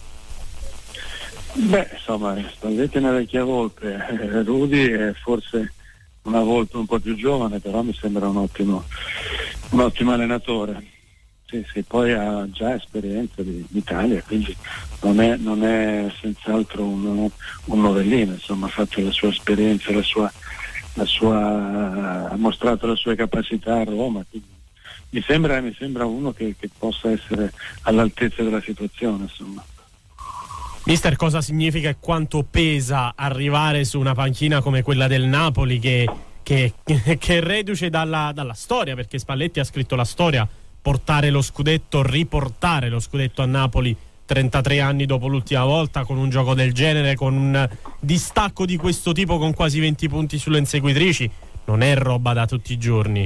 Beh, insomma, Spalletti è una vecchia volpe, Rudy è forse una volpe un po' più giovane, però mi sembra un ottimo un ottimo allenatore. Sì, sì, poi ha già esperienza di, di Italia, quindi non è, non è senz'altro un, un novellino, insomma, ha fatto la sua esperienza, la sua, la sua, ha mostrato le sue capacità a Roma, quindi mi sembra, mi sembra uno che, che possa essere all'altezza della situazione, insomma. Mister, cosa significa e quanto pesa arrivare su una panchina come quella del Napoli che, che, che è reduce dalla, dalla storia, perché Spalletti ha scritto la storia, portare lo scudetto, riportare lo scudetto a Napoli trentatré anni dopo l'ultima volta, con un gioco del genere, con un distacco di questo tipo, con quasi venti punti sulle inseguitrici, non è roba da tutti i giorni.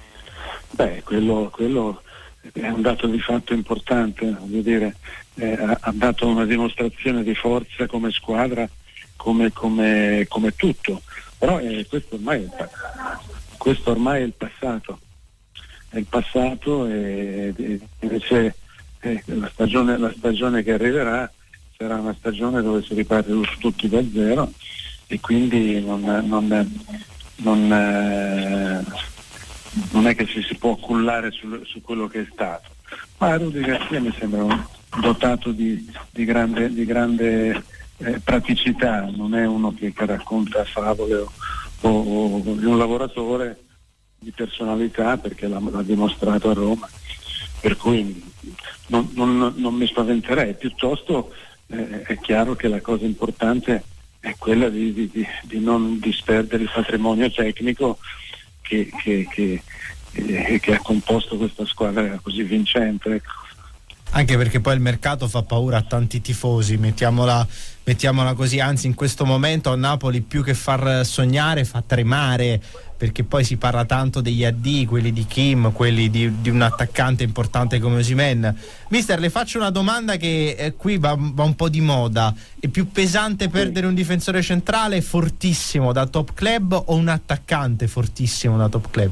Beh, quello, quello è un dato di fatto importante, voglio dire, eh, ha, ha dato una dimostrazione di forza come squadra, come, come, come tutto, però eh, questo, ormai è, questo ormai è il passato, è il passato e, e invece eh, la, stagione, la stagione che arriverà sarà una stagione dove si riparte tutti da zero e quindi non, non, non, eh, non è che ci si può cullare su, su quello che è stato. Ma Rudy Garcia mi sembra un dotato di, di grande, di grande eh, praticità, non è uno che, che racconta favole o, o, o di un lavoratore di personalità, perché l'ha, l'ha dimostrato a Roma, per cui non, non, non mi spaventerei, piuttosto eh, è chiaro che la cosa importante è quella di, di, di, di non disperdere il patrimonio tecnico che, che, che, eh, che ha composto questa squadra così vincente. Anche perché poi il mercato fa paura a tanti tifosi, mettiamola, mettiamola così, anzi in questo momento a Napoli più che far sognare fa tremare, perché poi si parla tanto degli addii, quelli di Kim, quelli di, di un attaccante importante come Osimhen. Mister, le faccio una domanda che eh, qui va, va un po' di moda: è più pesante perdere un difensore centrale fortissimo da top club o un attaccante fortissimo da top club?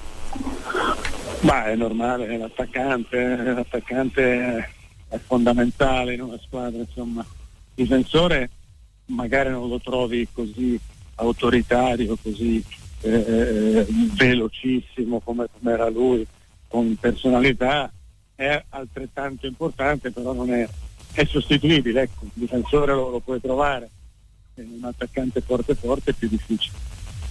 Ma è normale, l'attaccante, l'attaccante è fondamentale in una squadra, insomma. Il difensore magari non lo trovi così autoritario, così eh, velocissimo come, come era lui, con personalità, è altrettanto importante, però non è, è sostituibile, ecco. Il difensore lo, lo puoi trovare, un attaccante forte forte è più difficile.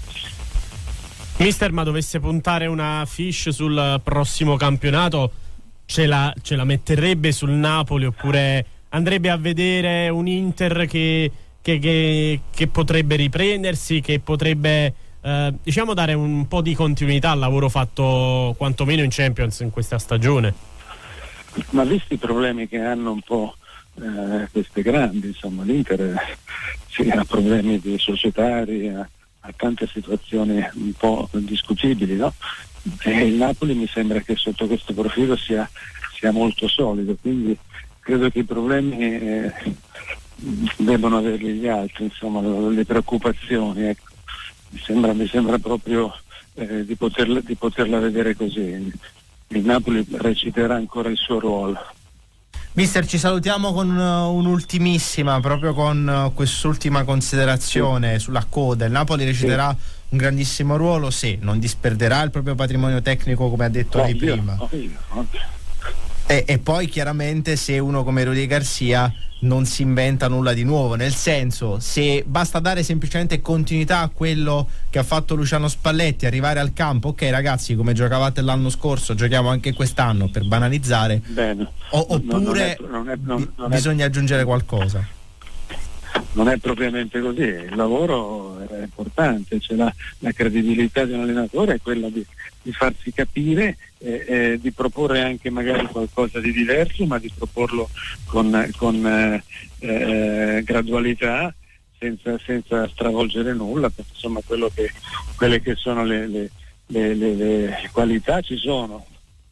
Mister, ma dovesse puntare una fiche sul prossimo campionato, ce la, ce la metterebbe sul Napoli, oppure andrebbe a vedere un Inter che, che, che, che potrebbe riprendersi, che potrebbe eh, diciamo dare un po' di continuità al lavoro fatto quantomeno in Champions in questa stagione? Ma visti i problemi che hanno un po' eh, queste grandi, insomma l'Inter sì, ha problemi di societari, ha, ha tante situazioni un po' discutibili, no? E il Napoli mi sembra che sotto questo profilo sia, sia molto solido, quindi credo che i problemi eh, debbano averli gli altri, insomma, le preoccupazioni, ecco. Mi sembra, mi sembra proprio eh, di, poterla, di poterla vedere così. Il Napoli reciterà ancora il suo ruolo. Mister, ci salutiamo con uh, un'ultimissima, proprio con uh, quest'ultima considerazione sì. sulla coda. Il Napoli reciterà sì. un grandissimo ruolo, sì, non disperderà il proprio patrimonio tecnico come ha detto lei ovvio, prima. Ovvio, ovvio. E, e poi chiaramente se uno come Rudy Garcia non si inventa nulla di nuovo, nel senso, se basta dare semplicemente continuità a quello che ha fatto Luciano Spalletti, arrivare al campo, ok ragazzi, come giocavate l'anno scorso giochiamo anche quest'anno, per banalizzare. Bene. O, oppure non, non è, non è, non è, bisogna aggiungere qualcosa. Non è propriamente così, il lavoro è importante, cioè la, la credibilità di un allenatore è quella di, di farsi capire, eh, eh, di proporre anche magari qualcosa di diverso, ma di proporlo con, con eh, eh, gradualità, senza, senza stravolgere nulla, perché insomma quello che, quelle che sono le, le, le, le, le qualità ci sono.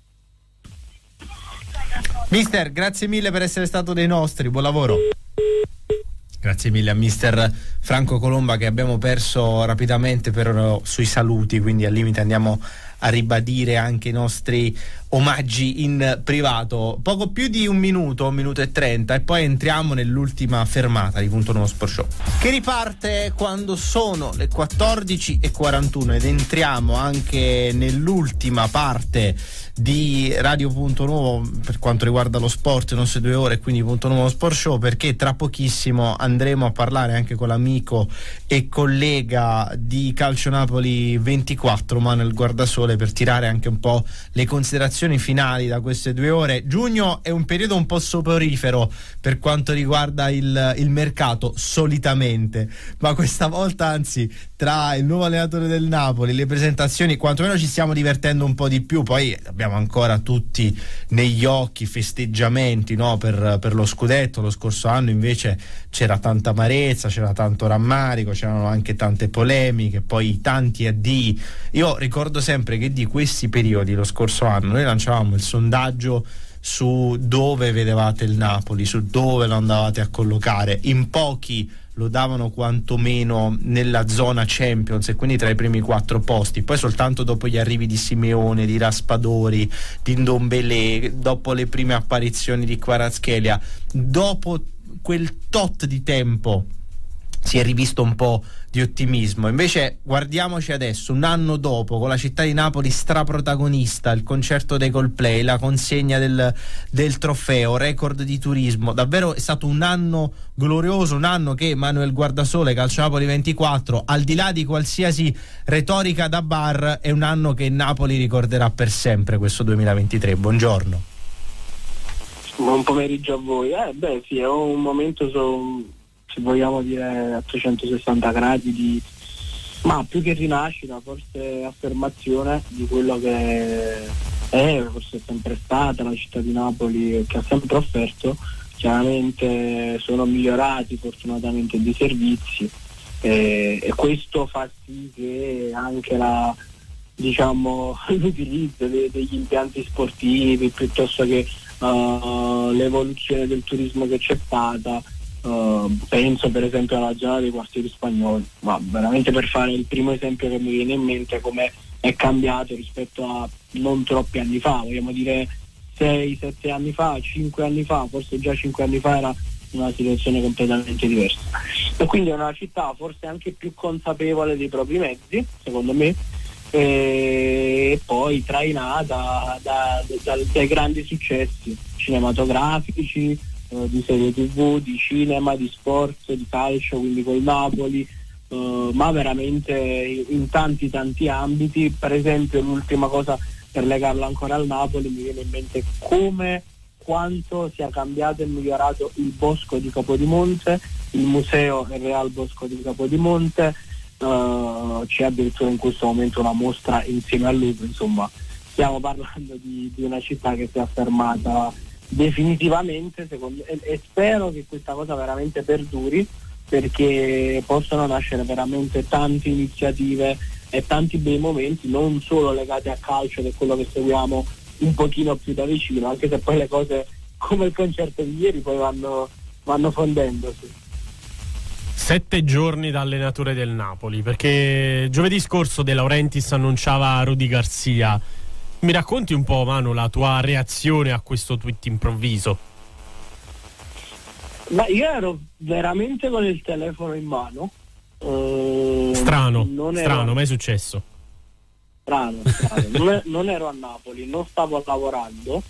Mister, grazie mille per essere stato dei nostri, buon lavoro. Grazie mille a mister Franco Colomba, che abbiamo perso rapidamente per, sui saluti, quindi al limite andiamo a ribadire anche i nostri omaggi in privato. Poco più di un minuto, un minuto e trenta, e poi entriamo nell'ultima fermata di Punto Nuovo Sport Show, che riparte quando sono le quattordici e quarantuno, ed entriamo anche nell'ultima parte di Radio Punto Nuovo per quanto riguarda lo sport, le nostre due ore, quindi Punto Nuovo Sport Show, perché tra pochissimo andremo a parlare anche con l'amico e collega di Calcio Napoli ventiquattro, Manuel Guardasole, per tirare anche un po' le considerazioni finali da queste due ore. Giugno è un periodo un po' soporifero per quanto riguarda il, il mercato solitamente, ma questa volta anzi, tra il nuovo allenatore del Napoli, le presentazioni, quantomeno ci stiamo divertendo un po' di più. Poi abbiamo ancora tutti negli occhi festeggiamenti, no, per, per lo scudetto. Lo scorso anno invece c'era tanta amarezza, c'era tanto rammarico, c'erano anche tante polemiche, poi tanti addii. Io ricordo sempre che di questi periodi, lo scorso anno, noi lanciavamo il sondaggio su dove vedevate il Napoli, su dove lo andavate a collocare. In pochi lo davano quantomeno nella zona Champions, e quindi tra i primi quattro posti. Poi soltanto dopo gli arrivi di Simeone, di Raspadori, di Ndombele, dopo le prime apparizioni di Kvaratskhelia, dopo quel tot di tempo si è rivisto un po' di ottimismo. Invece guardiamoci adesso, un anno dopo, con la città di Napoli straprotagonista, il concerto dei Coldplay, la consegna del, del trofeo, record di turismo. Davvero è stato un anno glorioso, un anno che Manuel Guardasole, Calcio Napoli ventiquattro, al di là di qualsiasi retorica da bar, è un anno che Napoli ricorderà per sempre, questo duemilaventitré. Buongiorno. Buon pomeriggio a voi. Eh beh sì, è un momento so... se vogliamo dire a trecentosessanta gradi di, ma più che rinascita, forse affermazione di quello che è, forse è sempre stata la città di Napoli, che ha sempre offerto chiaramente sono migliorati fortunatamente di servizi, eh, e questo fa sì che anche la diciamo l'utilizzo de- degli impianti sportivi piuttosto che uh, l'evoluzione del turismo che c'è stata, uh, penso per esempio alla zona dei quartieri spagnoli, ma veramente per fare il primo esempio che mi viene in mente come è cambiato rispetto a non troppi anni fa, vogliamo dire sei sette anni fa, cinque anni fa, forse già cinque anni fa era una situazione completamente diversa, e quindi è una città forse anche più consapevole dei propri mezzi, secondo me, e poi trainata da, da, dai grandi successi cinematografici, eh, di serie tv, di cinema, di sport, di calcio, quindi col Napoli, eh, ma veramente in, in tanti tanti ambiti. Per esempio, l'ultima cosa per legarlo ancora al Napoli, mi viene in mente come quanto sia cambiato e migliorato il Bosco di Capodimonte, il museo il Real Bosco di Capodimonte. Uh, c'è addirittura in questo momento una mostra insieme a lui, insomma stiamo parlando di, di una città che si è affermata definitivamente, secondo, e, e spero che questa cosa veramente perduri, perché possono nascere veramente tante iniziative e tanti bei momenti, non solo legati a calcio, che è quello che seguiamo un pochino più da vicino, anche se poi le cose come il concerto di ieri poi vanno, vanno fondendosi. Sette giorni da allenatore del Napoli, perché giovedì scorso De Laurentiis annunciava Rudy Garcia. Mi racconti un po', Manu, la tua reazione a questo tweet improvviso? Ma io ero veramente con il telefono in mano. Uh, strano, non strano, ero... mai successo. Strano, strano. non, è, non ero a Napoli, non stavo lavorando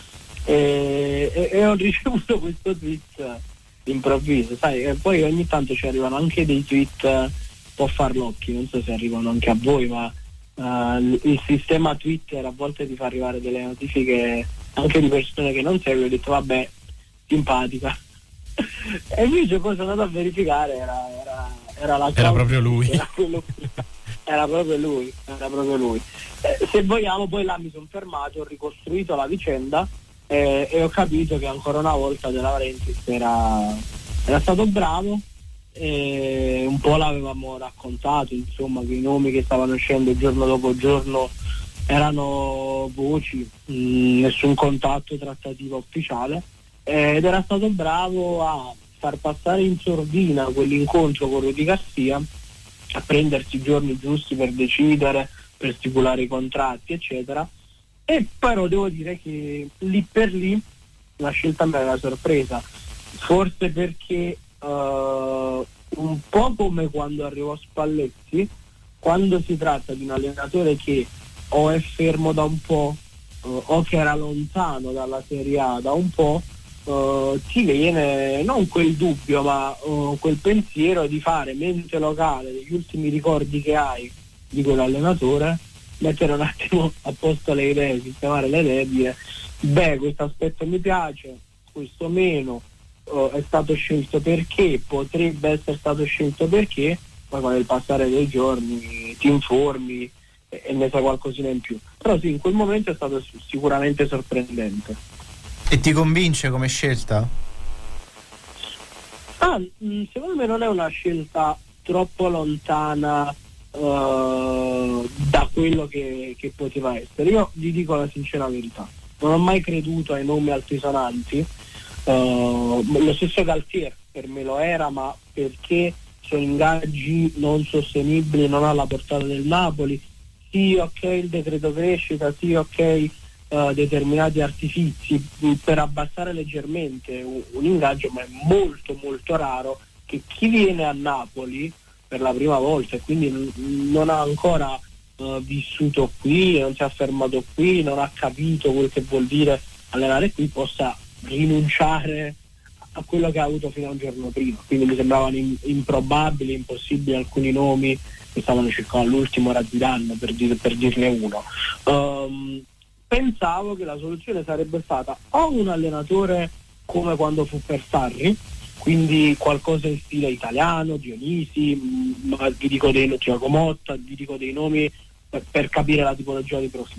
e, e, e ho ricevuto questo tweet improvviso, sai, e poi ogni tanto ci arrivano anche dei tweet un po' farlocchi, non so se arrivano anche a voi, ma uh, il sistema Twitter a volte ti fa arrivare delle notifiche anche di persone che non segui. Ho detto vabbè, simpatica e invece poi sono andato a verificare, era, era, era la era proprio lui era, quello, era proprio lui era proprio lui eh, se vogliamo poi là mi sono fermato, ho ricostruito la vicenda Eh, e ho capito che ancora una volta De Laurentiis era, era stato bravo, e un po' l'avevamo raccontato, insomma, che i nomi che stavano uscendo giorno dopo giorno erano voci, mh, nessun contatto trattativa ufficiale, ed era stato bravo a far passare in sordina quell'incontro con Rudy Garcia, a prendersi i giorni giusti per decidere, per stipulare i contratti eccetera. E però devo dire che lì per lì la scelta mi aveva sorpresa, forse perché uh, un po' come quando arrivò Spalletti, quando si tratta di un allenatore che o è fermo da un po' uh, o che era lontano dalla Serie A da un po', uh, ti viene non quel dubbio ma uh, quel pensiero di fare mente locale degli ultimi ricordi che hai di quell'allenatore, mettere un attimo a posto le idee, sistemare le idee e dire beh, questo aspetto mi piace, questo meno, uh, è stato scelto perché, potrebbe essere stato scelto perché, poi con il passare dei giorni ti informi e, e ne sai qualcosina in più. Però sì, in quel momento è stato sicuramente sorprendente. E ti convince come scelta? Ah, mh, secondo me non è una scelta troppo lontana Uh, da quello che, che poteva essere. Io vi dico la sincera verità, non ho mai creduto ai nomi altisonanti, uh, lo stesso Galtier per me lo era, ma perché sono ingaggi non sostenibili, non alla portata del Napoli. Sì, ok, il decreto crescita, sì, ok, uh, determinati artifizi per abbassare leggermente un, un ingaggio, ma è molto molto raro che chi viene a Napoli per la prima volta e quindi non ha ancora uh, vissuto qui, non si è fermato qui, non ha capito quel che vuol dire allenare qui, possa rinunciare a quello che ha avuto fino a un giorno prima. Quindi mi sembravano in, improbabili, impossibili alcuni nomi che stavano circando. All'ultimo era Zidane, per, dire, per dirne uno. Um, pensavo che la soluzione sarebbe stata o un allenatore come quando fu per Sarri, quindi qualcosa in stile italiano, Dionisi, ma vi dico dei Thiago Motta, vi dico dei nomi per, per capire la tipologia di profilo,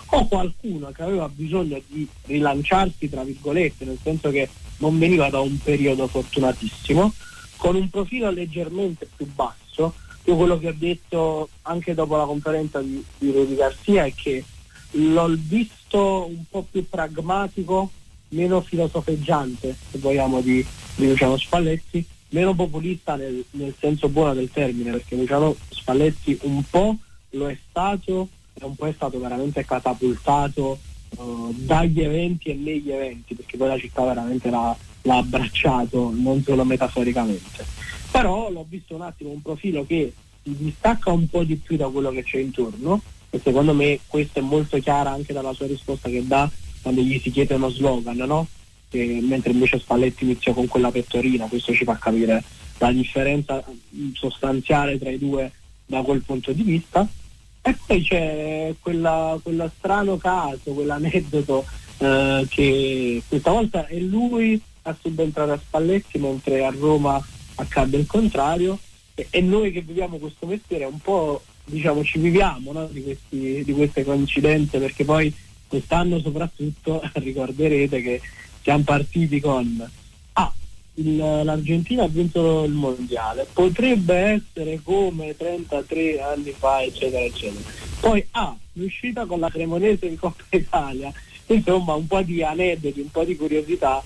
o qualcuno che aveva bisogno di rilanciarsi, tra virgolette, nel senso che non veniva da un periodo fortunatissimo, con un profilo leggermente più basso. Io quello che ho detto anche dopo la conferenza di, di Rudy Garcia è che l'ho visto un po' più pragmatico, meno filosofeggiante, se vogliamo, di, di Luciano Spalletti, meno populista nel, nel senso buono del termine, perché Luciano Spalletti un po' lo è stato e un po' è stato veramente catapultato uh, dagli eventi e negli eventi, perché poi la città veramente l'ha, l'ha abbracciato, non solo metaforicamente. Però l'ho visto un attimo un profilo che si distacca un po' di più da quello che c'è intorno, e secondo me questo è molto chiaro anche dalla sua risposta che dà quando gli si chiede uno slogan, no? Che, mentre invece Spalletti iniziò con quella pettorina. Questo ci fa capire la differenza sostanziale tra i due da quel punto di vista. E poi c'è quella, quello strano caso, quell'aneddoto eh, che questa volta è lui a subentrare a Spalletti, mentre a Roma accade il contrario, e, e noi che viviamo questo mestiere un po', diciamo, ci viviamo, no? di, questi, di queste coincidenze, perché poi quest'anno soprattutto ricorderete che siamo partiti con ah, il, l'Argentina ha vinto il mondiale, potrebbe essere come trentatré anni fa, eccetera eccetera. Poi ah, l'uscita con la Cremonese in Coppa Italia, insomma un po' di aneddoti, un po' di curiosità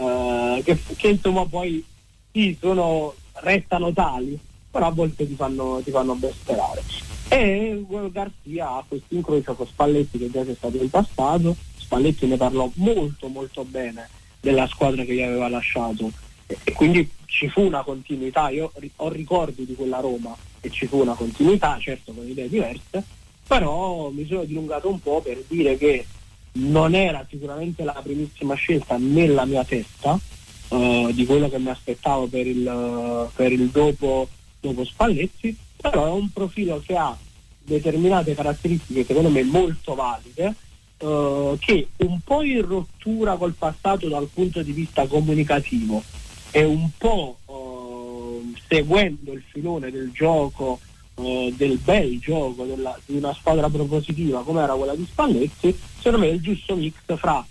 eh, che, che insomma poi sì, sono, restano tali, però a volte ti fanno, ti fanno ben sperare. E Garcia ha questo incrocio con Spalletti che già c'è stato in passato. Spalletti ne parlò molto molto bene della squadra che gli aveva lasciato, e, e quindi ci fu una continuità. Io ri- ho ricordi di quella Roma e ci fu una continuità, certo con idee diverse, però mi sono dilungato un po' per dire che non era sicuramente la primissima scelta nella mia testa uh, di quello che mi aspettavo per il, uh, per il dopo, dopo Spalletti, però è un profilo che ha determinate caratteristiche secondo me molto valide, Uh, che un po' in rottura col passato dal punto di vista comunicativo e un po' uh, seguendo il filone del gioco, uh, del bel gioco della, di una squadra propositiva come era quella di Spalletti, secondo me è il giusto mix fra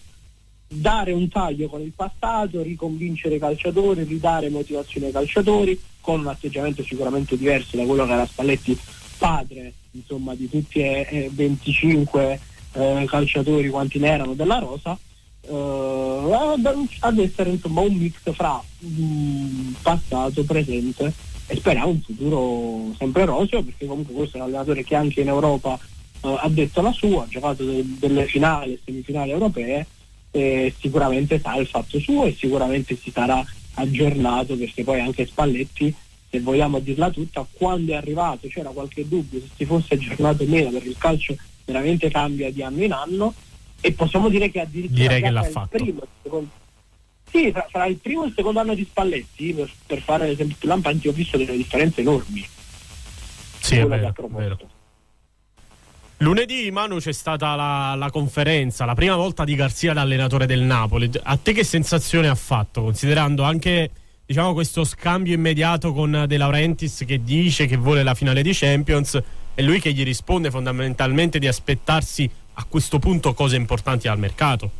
dare un taglio con il passato, riconvincere i calciatori, ridare motivazione ai calciatori con un atteggiamento sicuramente diverso da quello che era Spalletti padre, insomma, di tutti e, e venticinque Eh, calciatori quanti ne erano della rosa, eh, ad essere insomma un mix fra mh, passato, presente e speriamo un futuro sempre roseo, perché comunque questo è un allenatore che anche in Europa eh, ha detto la sua, ha giocato de- delle finali e semifinali europee, e sicuramente sa il fatto suo e sicuramente si sarà aggiornato, perché poi anche Spalletti, se vogliamo dirla tutta, quando è arrivato c'era qualche dubbio se si fosse aggiornato o meno, perché il calcio veramente cambia di anno in anno, e possiamo dire che addirittura direi che l'ha il fatto primo, il secondo, sì, fra, fra il primo e il secondo anno di Spalletti, per, per fare l'esempio più lampante, ho visto delle differenze enormi. Sì, è vero, vero. Lunedì, Manu, c'è stata la, la conferenza, la prima volta di Garcia da allenatore del Napoli. A te che sensazione ha fatto, considerando anche, diciamo, questo scambio immediato con De Laurentiis che dice che vuole la finale di Champions e lui che gli risponde fondamentalmente di aspettarsi a questo punto cose importanti al mercato?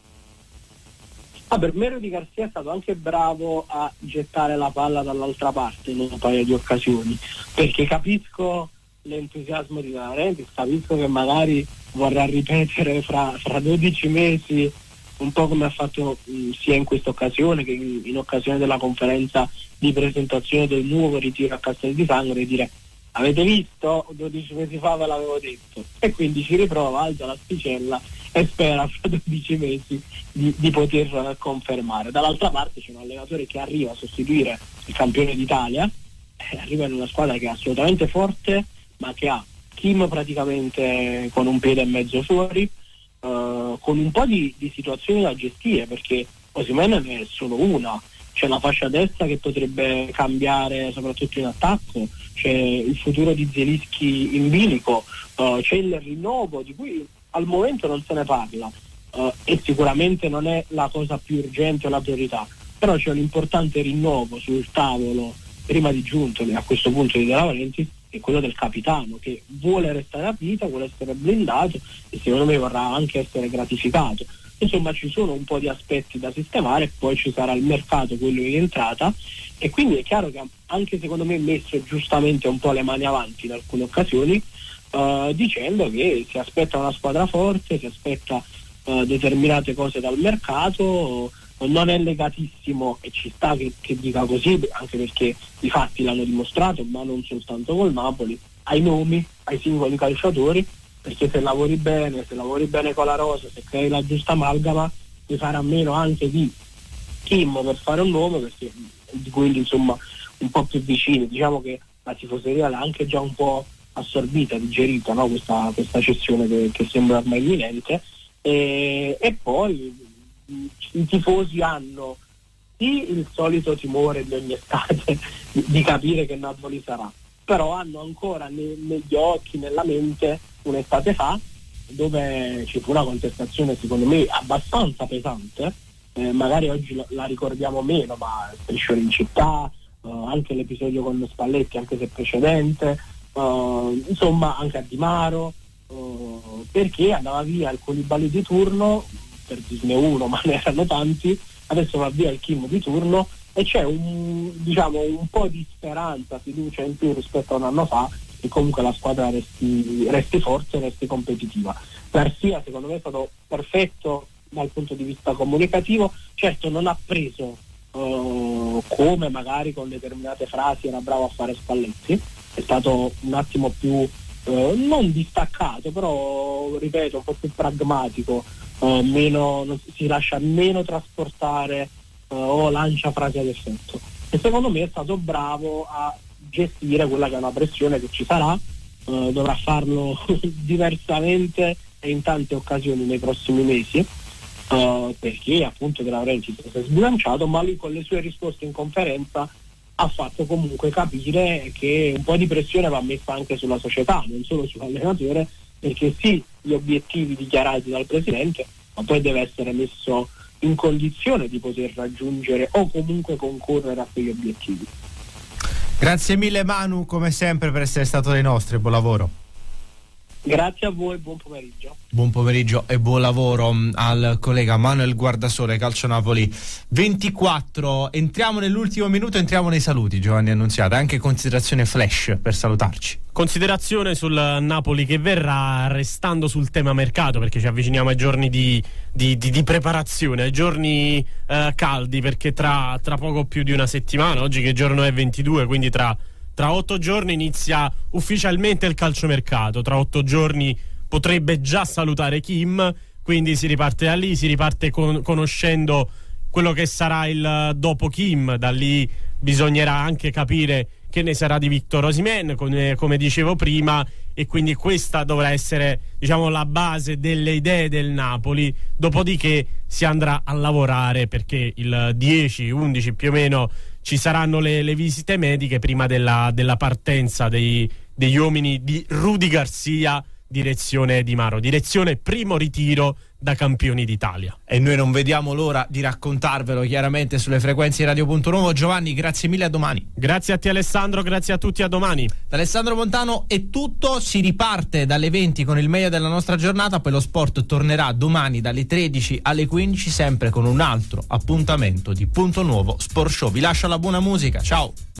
Ah, per me Rudy Garcia è stato anche bravo a gettare la palla dall'altra parte in un paio di occasioni, perché capisco l'entusiasmo di De Laurentiis, capisco che magari vorrà ripetere fra, fra dodici mesi un po' come ha fatto mh, sia in questa occasione che in, in occasione della conferenza di presentazione del nuovo ritiro a Castel di Sangro, e dire: avete visto? dodici mesi fa ve l'avevo detto. E quindi ci riprova, alza l'asticella e spera fra dodici mesi di, di poter confermare. Dall'altra parte c'è un allenatore che arriva a sostituire il campione d'Italia, eh, arriva in una squadra che è assolutamente forte, ma che ha Kim praticamente con un piede e mezzo fuori, Uh, con un po' di, di situazioni da gestire, perché Osimhen ne è solo una. C'è la fascia destra che potrebbe cambiare soprattutto in attacco, c'è il futuro di Zielinski in bilico, uh, c'è il rinnovo di cui al momento non se ne parla uh, e sicuramente non è la cosa più urgente o la priorità, però c'è un importante rinnovo sul tavolo prima di giunto a questo punto di De Laurentiis, è quello del capitano, che vuole restare a vita, vuole essere blindato e secondo me vorrà anche essere gratificato. Insomma, ci sono un po' di aspetti da sistemare, poi ci sarà il mercato, quello in entrata, e quindi è chiaro che anche secondo me messo giustamente un po' le mani avanti in alcune occasioni, uh, dicendo che si aspetta una squadra forte, si aspetta uh, determinate cose dal mercato, non è legatissimo, e ci sta che, che dica così, anche perché i fatti l'hanno dimostrato, ma non soltanto col Napoli, ai nomi, ai singoli calciatori, perché se lavori bene, se lavori bene con la rosa, se crei la giusta amalgama, ti farà meno anche di Kim, per fare un nome, perché di quelli insomma un po' più vicini. Diciamo che la tifoseria l'ha anche già un po' assorbita, digerita, no? questa, questa cessione che, che sembra ormai imminente, e, e poi i tifosi hanno sì il solito timore di ogni estate di, di capire che Napoli sarà, però hanno ancora ne, negli occhi, nella mente, un'estate fa dove ci fu una contestazione secondo me abbastanza pesante, eh, magari oggi la, la ricordiamo meno, ma striscione in città, eh, anche l'episodio con Spalletti, anche se precedente, eh, insomma anche a Di Maro, eh, perché andava via il Koulibaly di turno, per dirne uno, ma ne erano tanti, adesso va via il Kim di turno e c'è un, diciamo, un po' di speranza, fiducia in più rispetto a un anno fa, che comunque la squadra resti, resti forte, resti competitiva. Garcia secondo me è stato perfetto dal punto di vista comunicativo, certo non ha preso uh, come magari con determinate frasi era bravo a fare Spalletti, è stato un attimo più uh, non distaccato, però ripeto un po' più pragmatico, uh, meno, non, si lascia meno trasportare uh, o lancia frasi ad effetto, e secondo me è stato bravo a gestire quella che è una pressione che ci sarà, uh, dovrà farlo diversamente e in tante occasioni nei prossimi mesi, uh, perché appunto De Laurentiis si è sbilanciato, ma lui con le sue risposte in conferenza ha fatto comunque capire che un po' di pressione va messa anche sulla società, non solo sull'allenatore, perché sì, gli obiettivi dichiarati dal presidente, ma poi deve essere messo in condizione di poter raggiungere o comunque concorrere a quegli obiettivi. Grazie mille Manu, come sempre, per essere stato dei nostri. Buon lavoro. Grazie a voi, buon pomeriggio. Buon pomeriggio e buon lavoro al collega Manuel Guardasole, Calcio Napoli ventiquattro. Entriamo nell'ultimo minuto, entriamo nei saluti, Giovanni Annunziata, anche considerazione flash per salutarci. Considerazione sul Napoli che verrà, restando sul tema mercato, perché ci avviciniamo ai giorni di, di, di, di preparazione, ai giorni eh, caldi, perché tra, tra poco più di una settimana, oggi che giorno è ventidue, quindi tra Tra otto giorni inizia ufficialmente il calciomercato. Tra otto giorni potrebbe già salutare Kim, quindi si riparte da lì, si riparte con, conoscendo quello che sarà il dopo Kim. Da lì bisognerà anche capire che ne sarà di Victor Osimhen, come, come dicevo prima, e quindi questa dovrà essere, diciamo, la base delle idee del Napoli. Dopodiché si andrà a lavorare, perché il dieci undici più o meno ci saranno le, le visite mediche prima della, della partenza dei, degli uomini di Rudy Garcia, direzione Di Maro, direzione primo ritiro da campioni d'Italia. E noi non vediamo l'ora di raccontarvelo chiaramente sulle frequenze di Radio Punto Nuovo. Giovanni, grazie mille, a domani. Grazie a te Alessandro, grazie a tutti, a domani. Da Alessandro Montano è tutto, si riparte dalle venti con il meglio della nostra giornata, poi lo sport tornerà domani dalle tredici alle quindici, sempre con un altro appuntamento di Punto Nuovo Sport Show. Vi lascio la buona musica, ciao.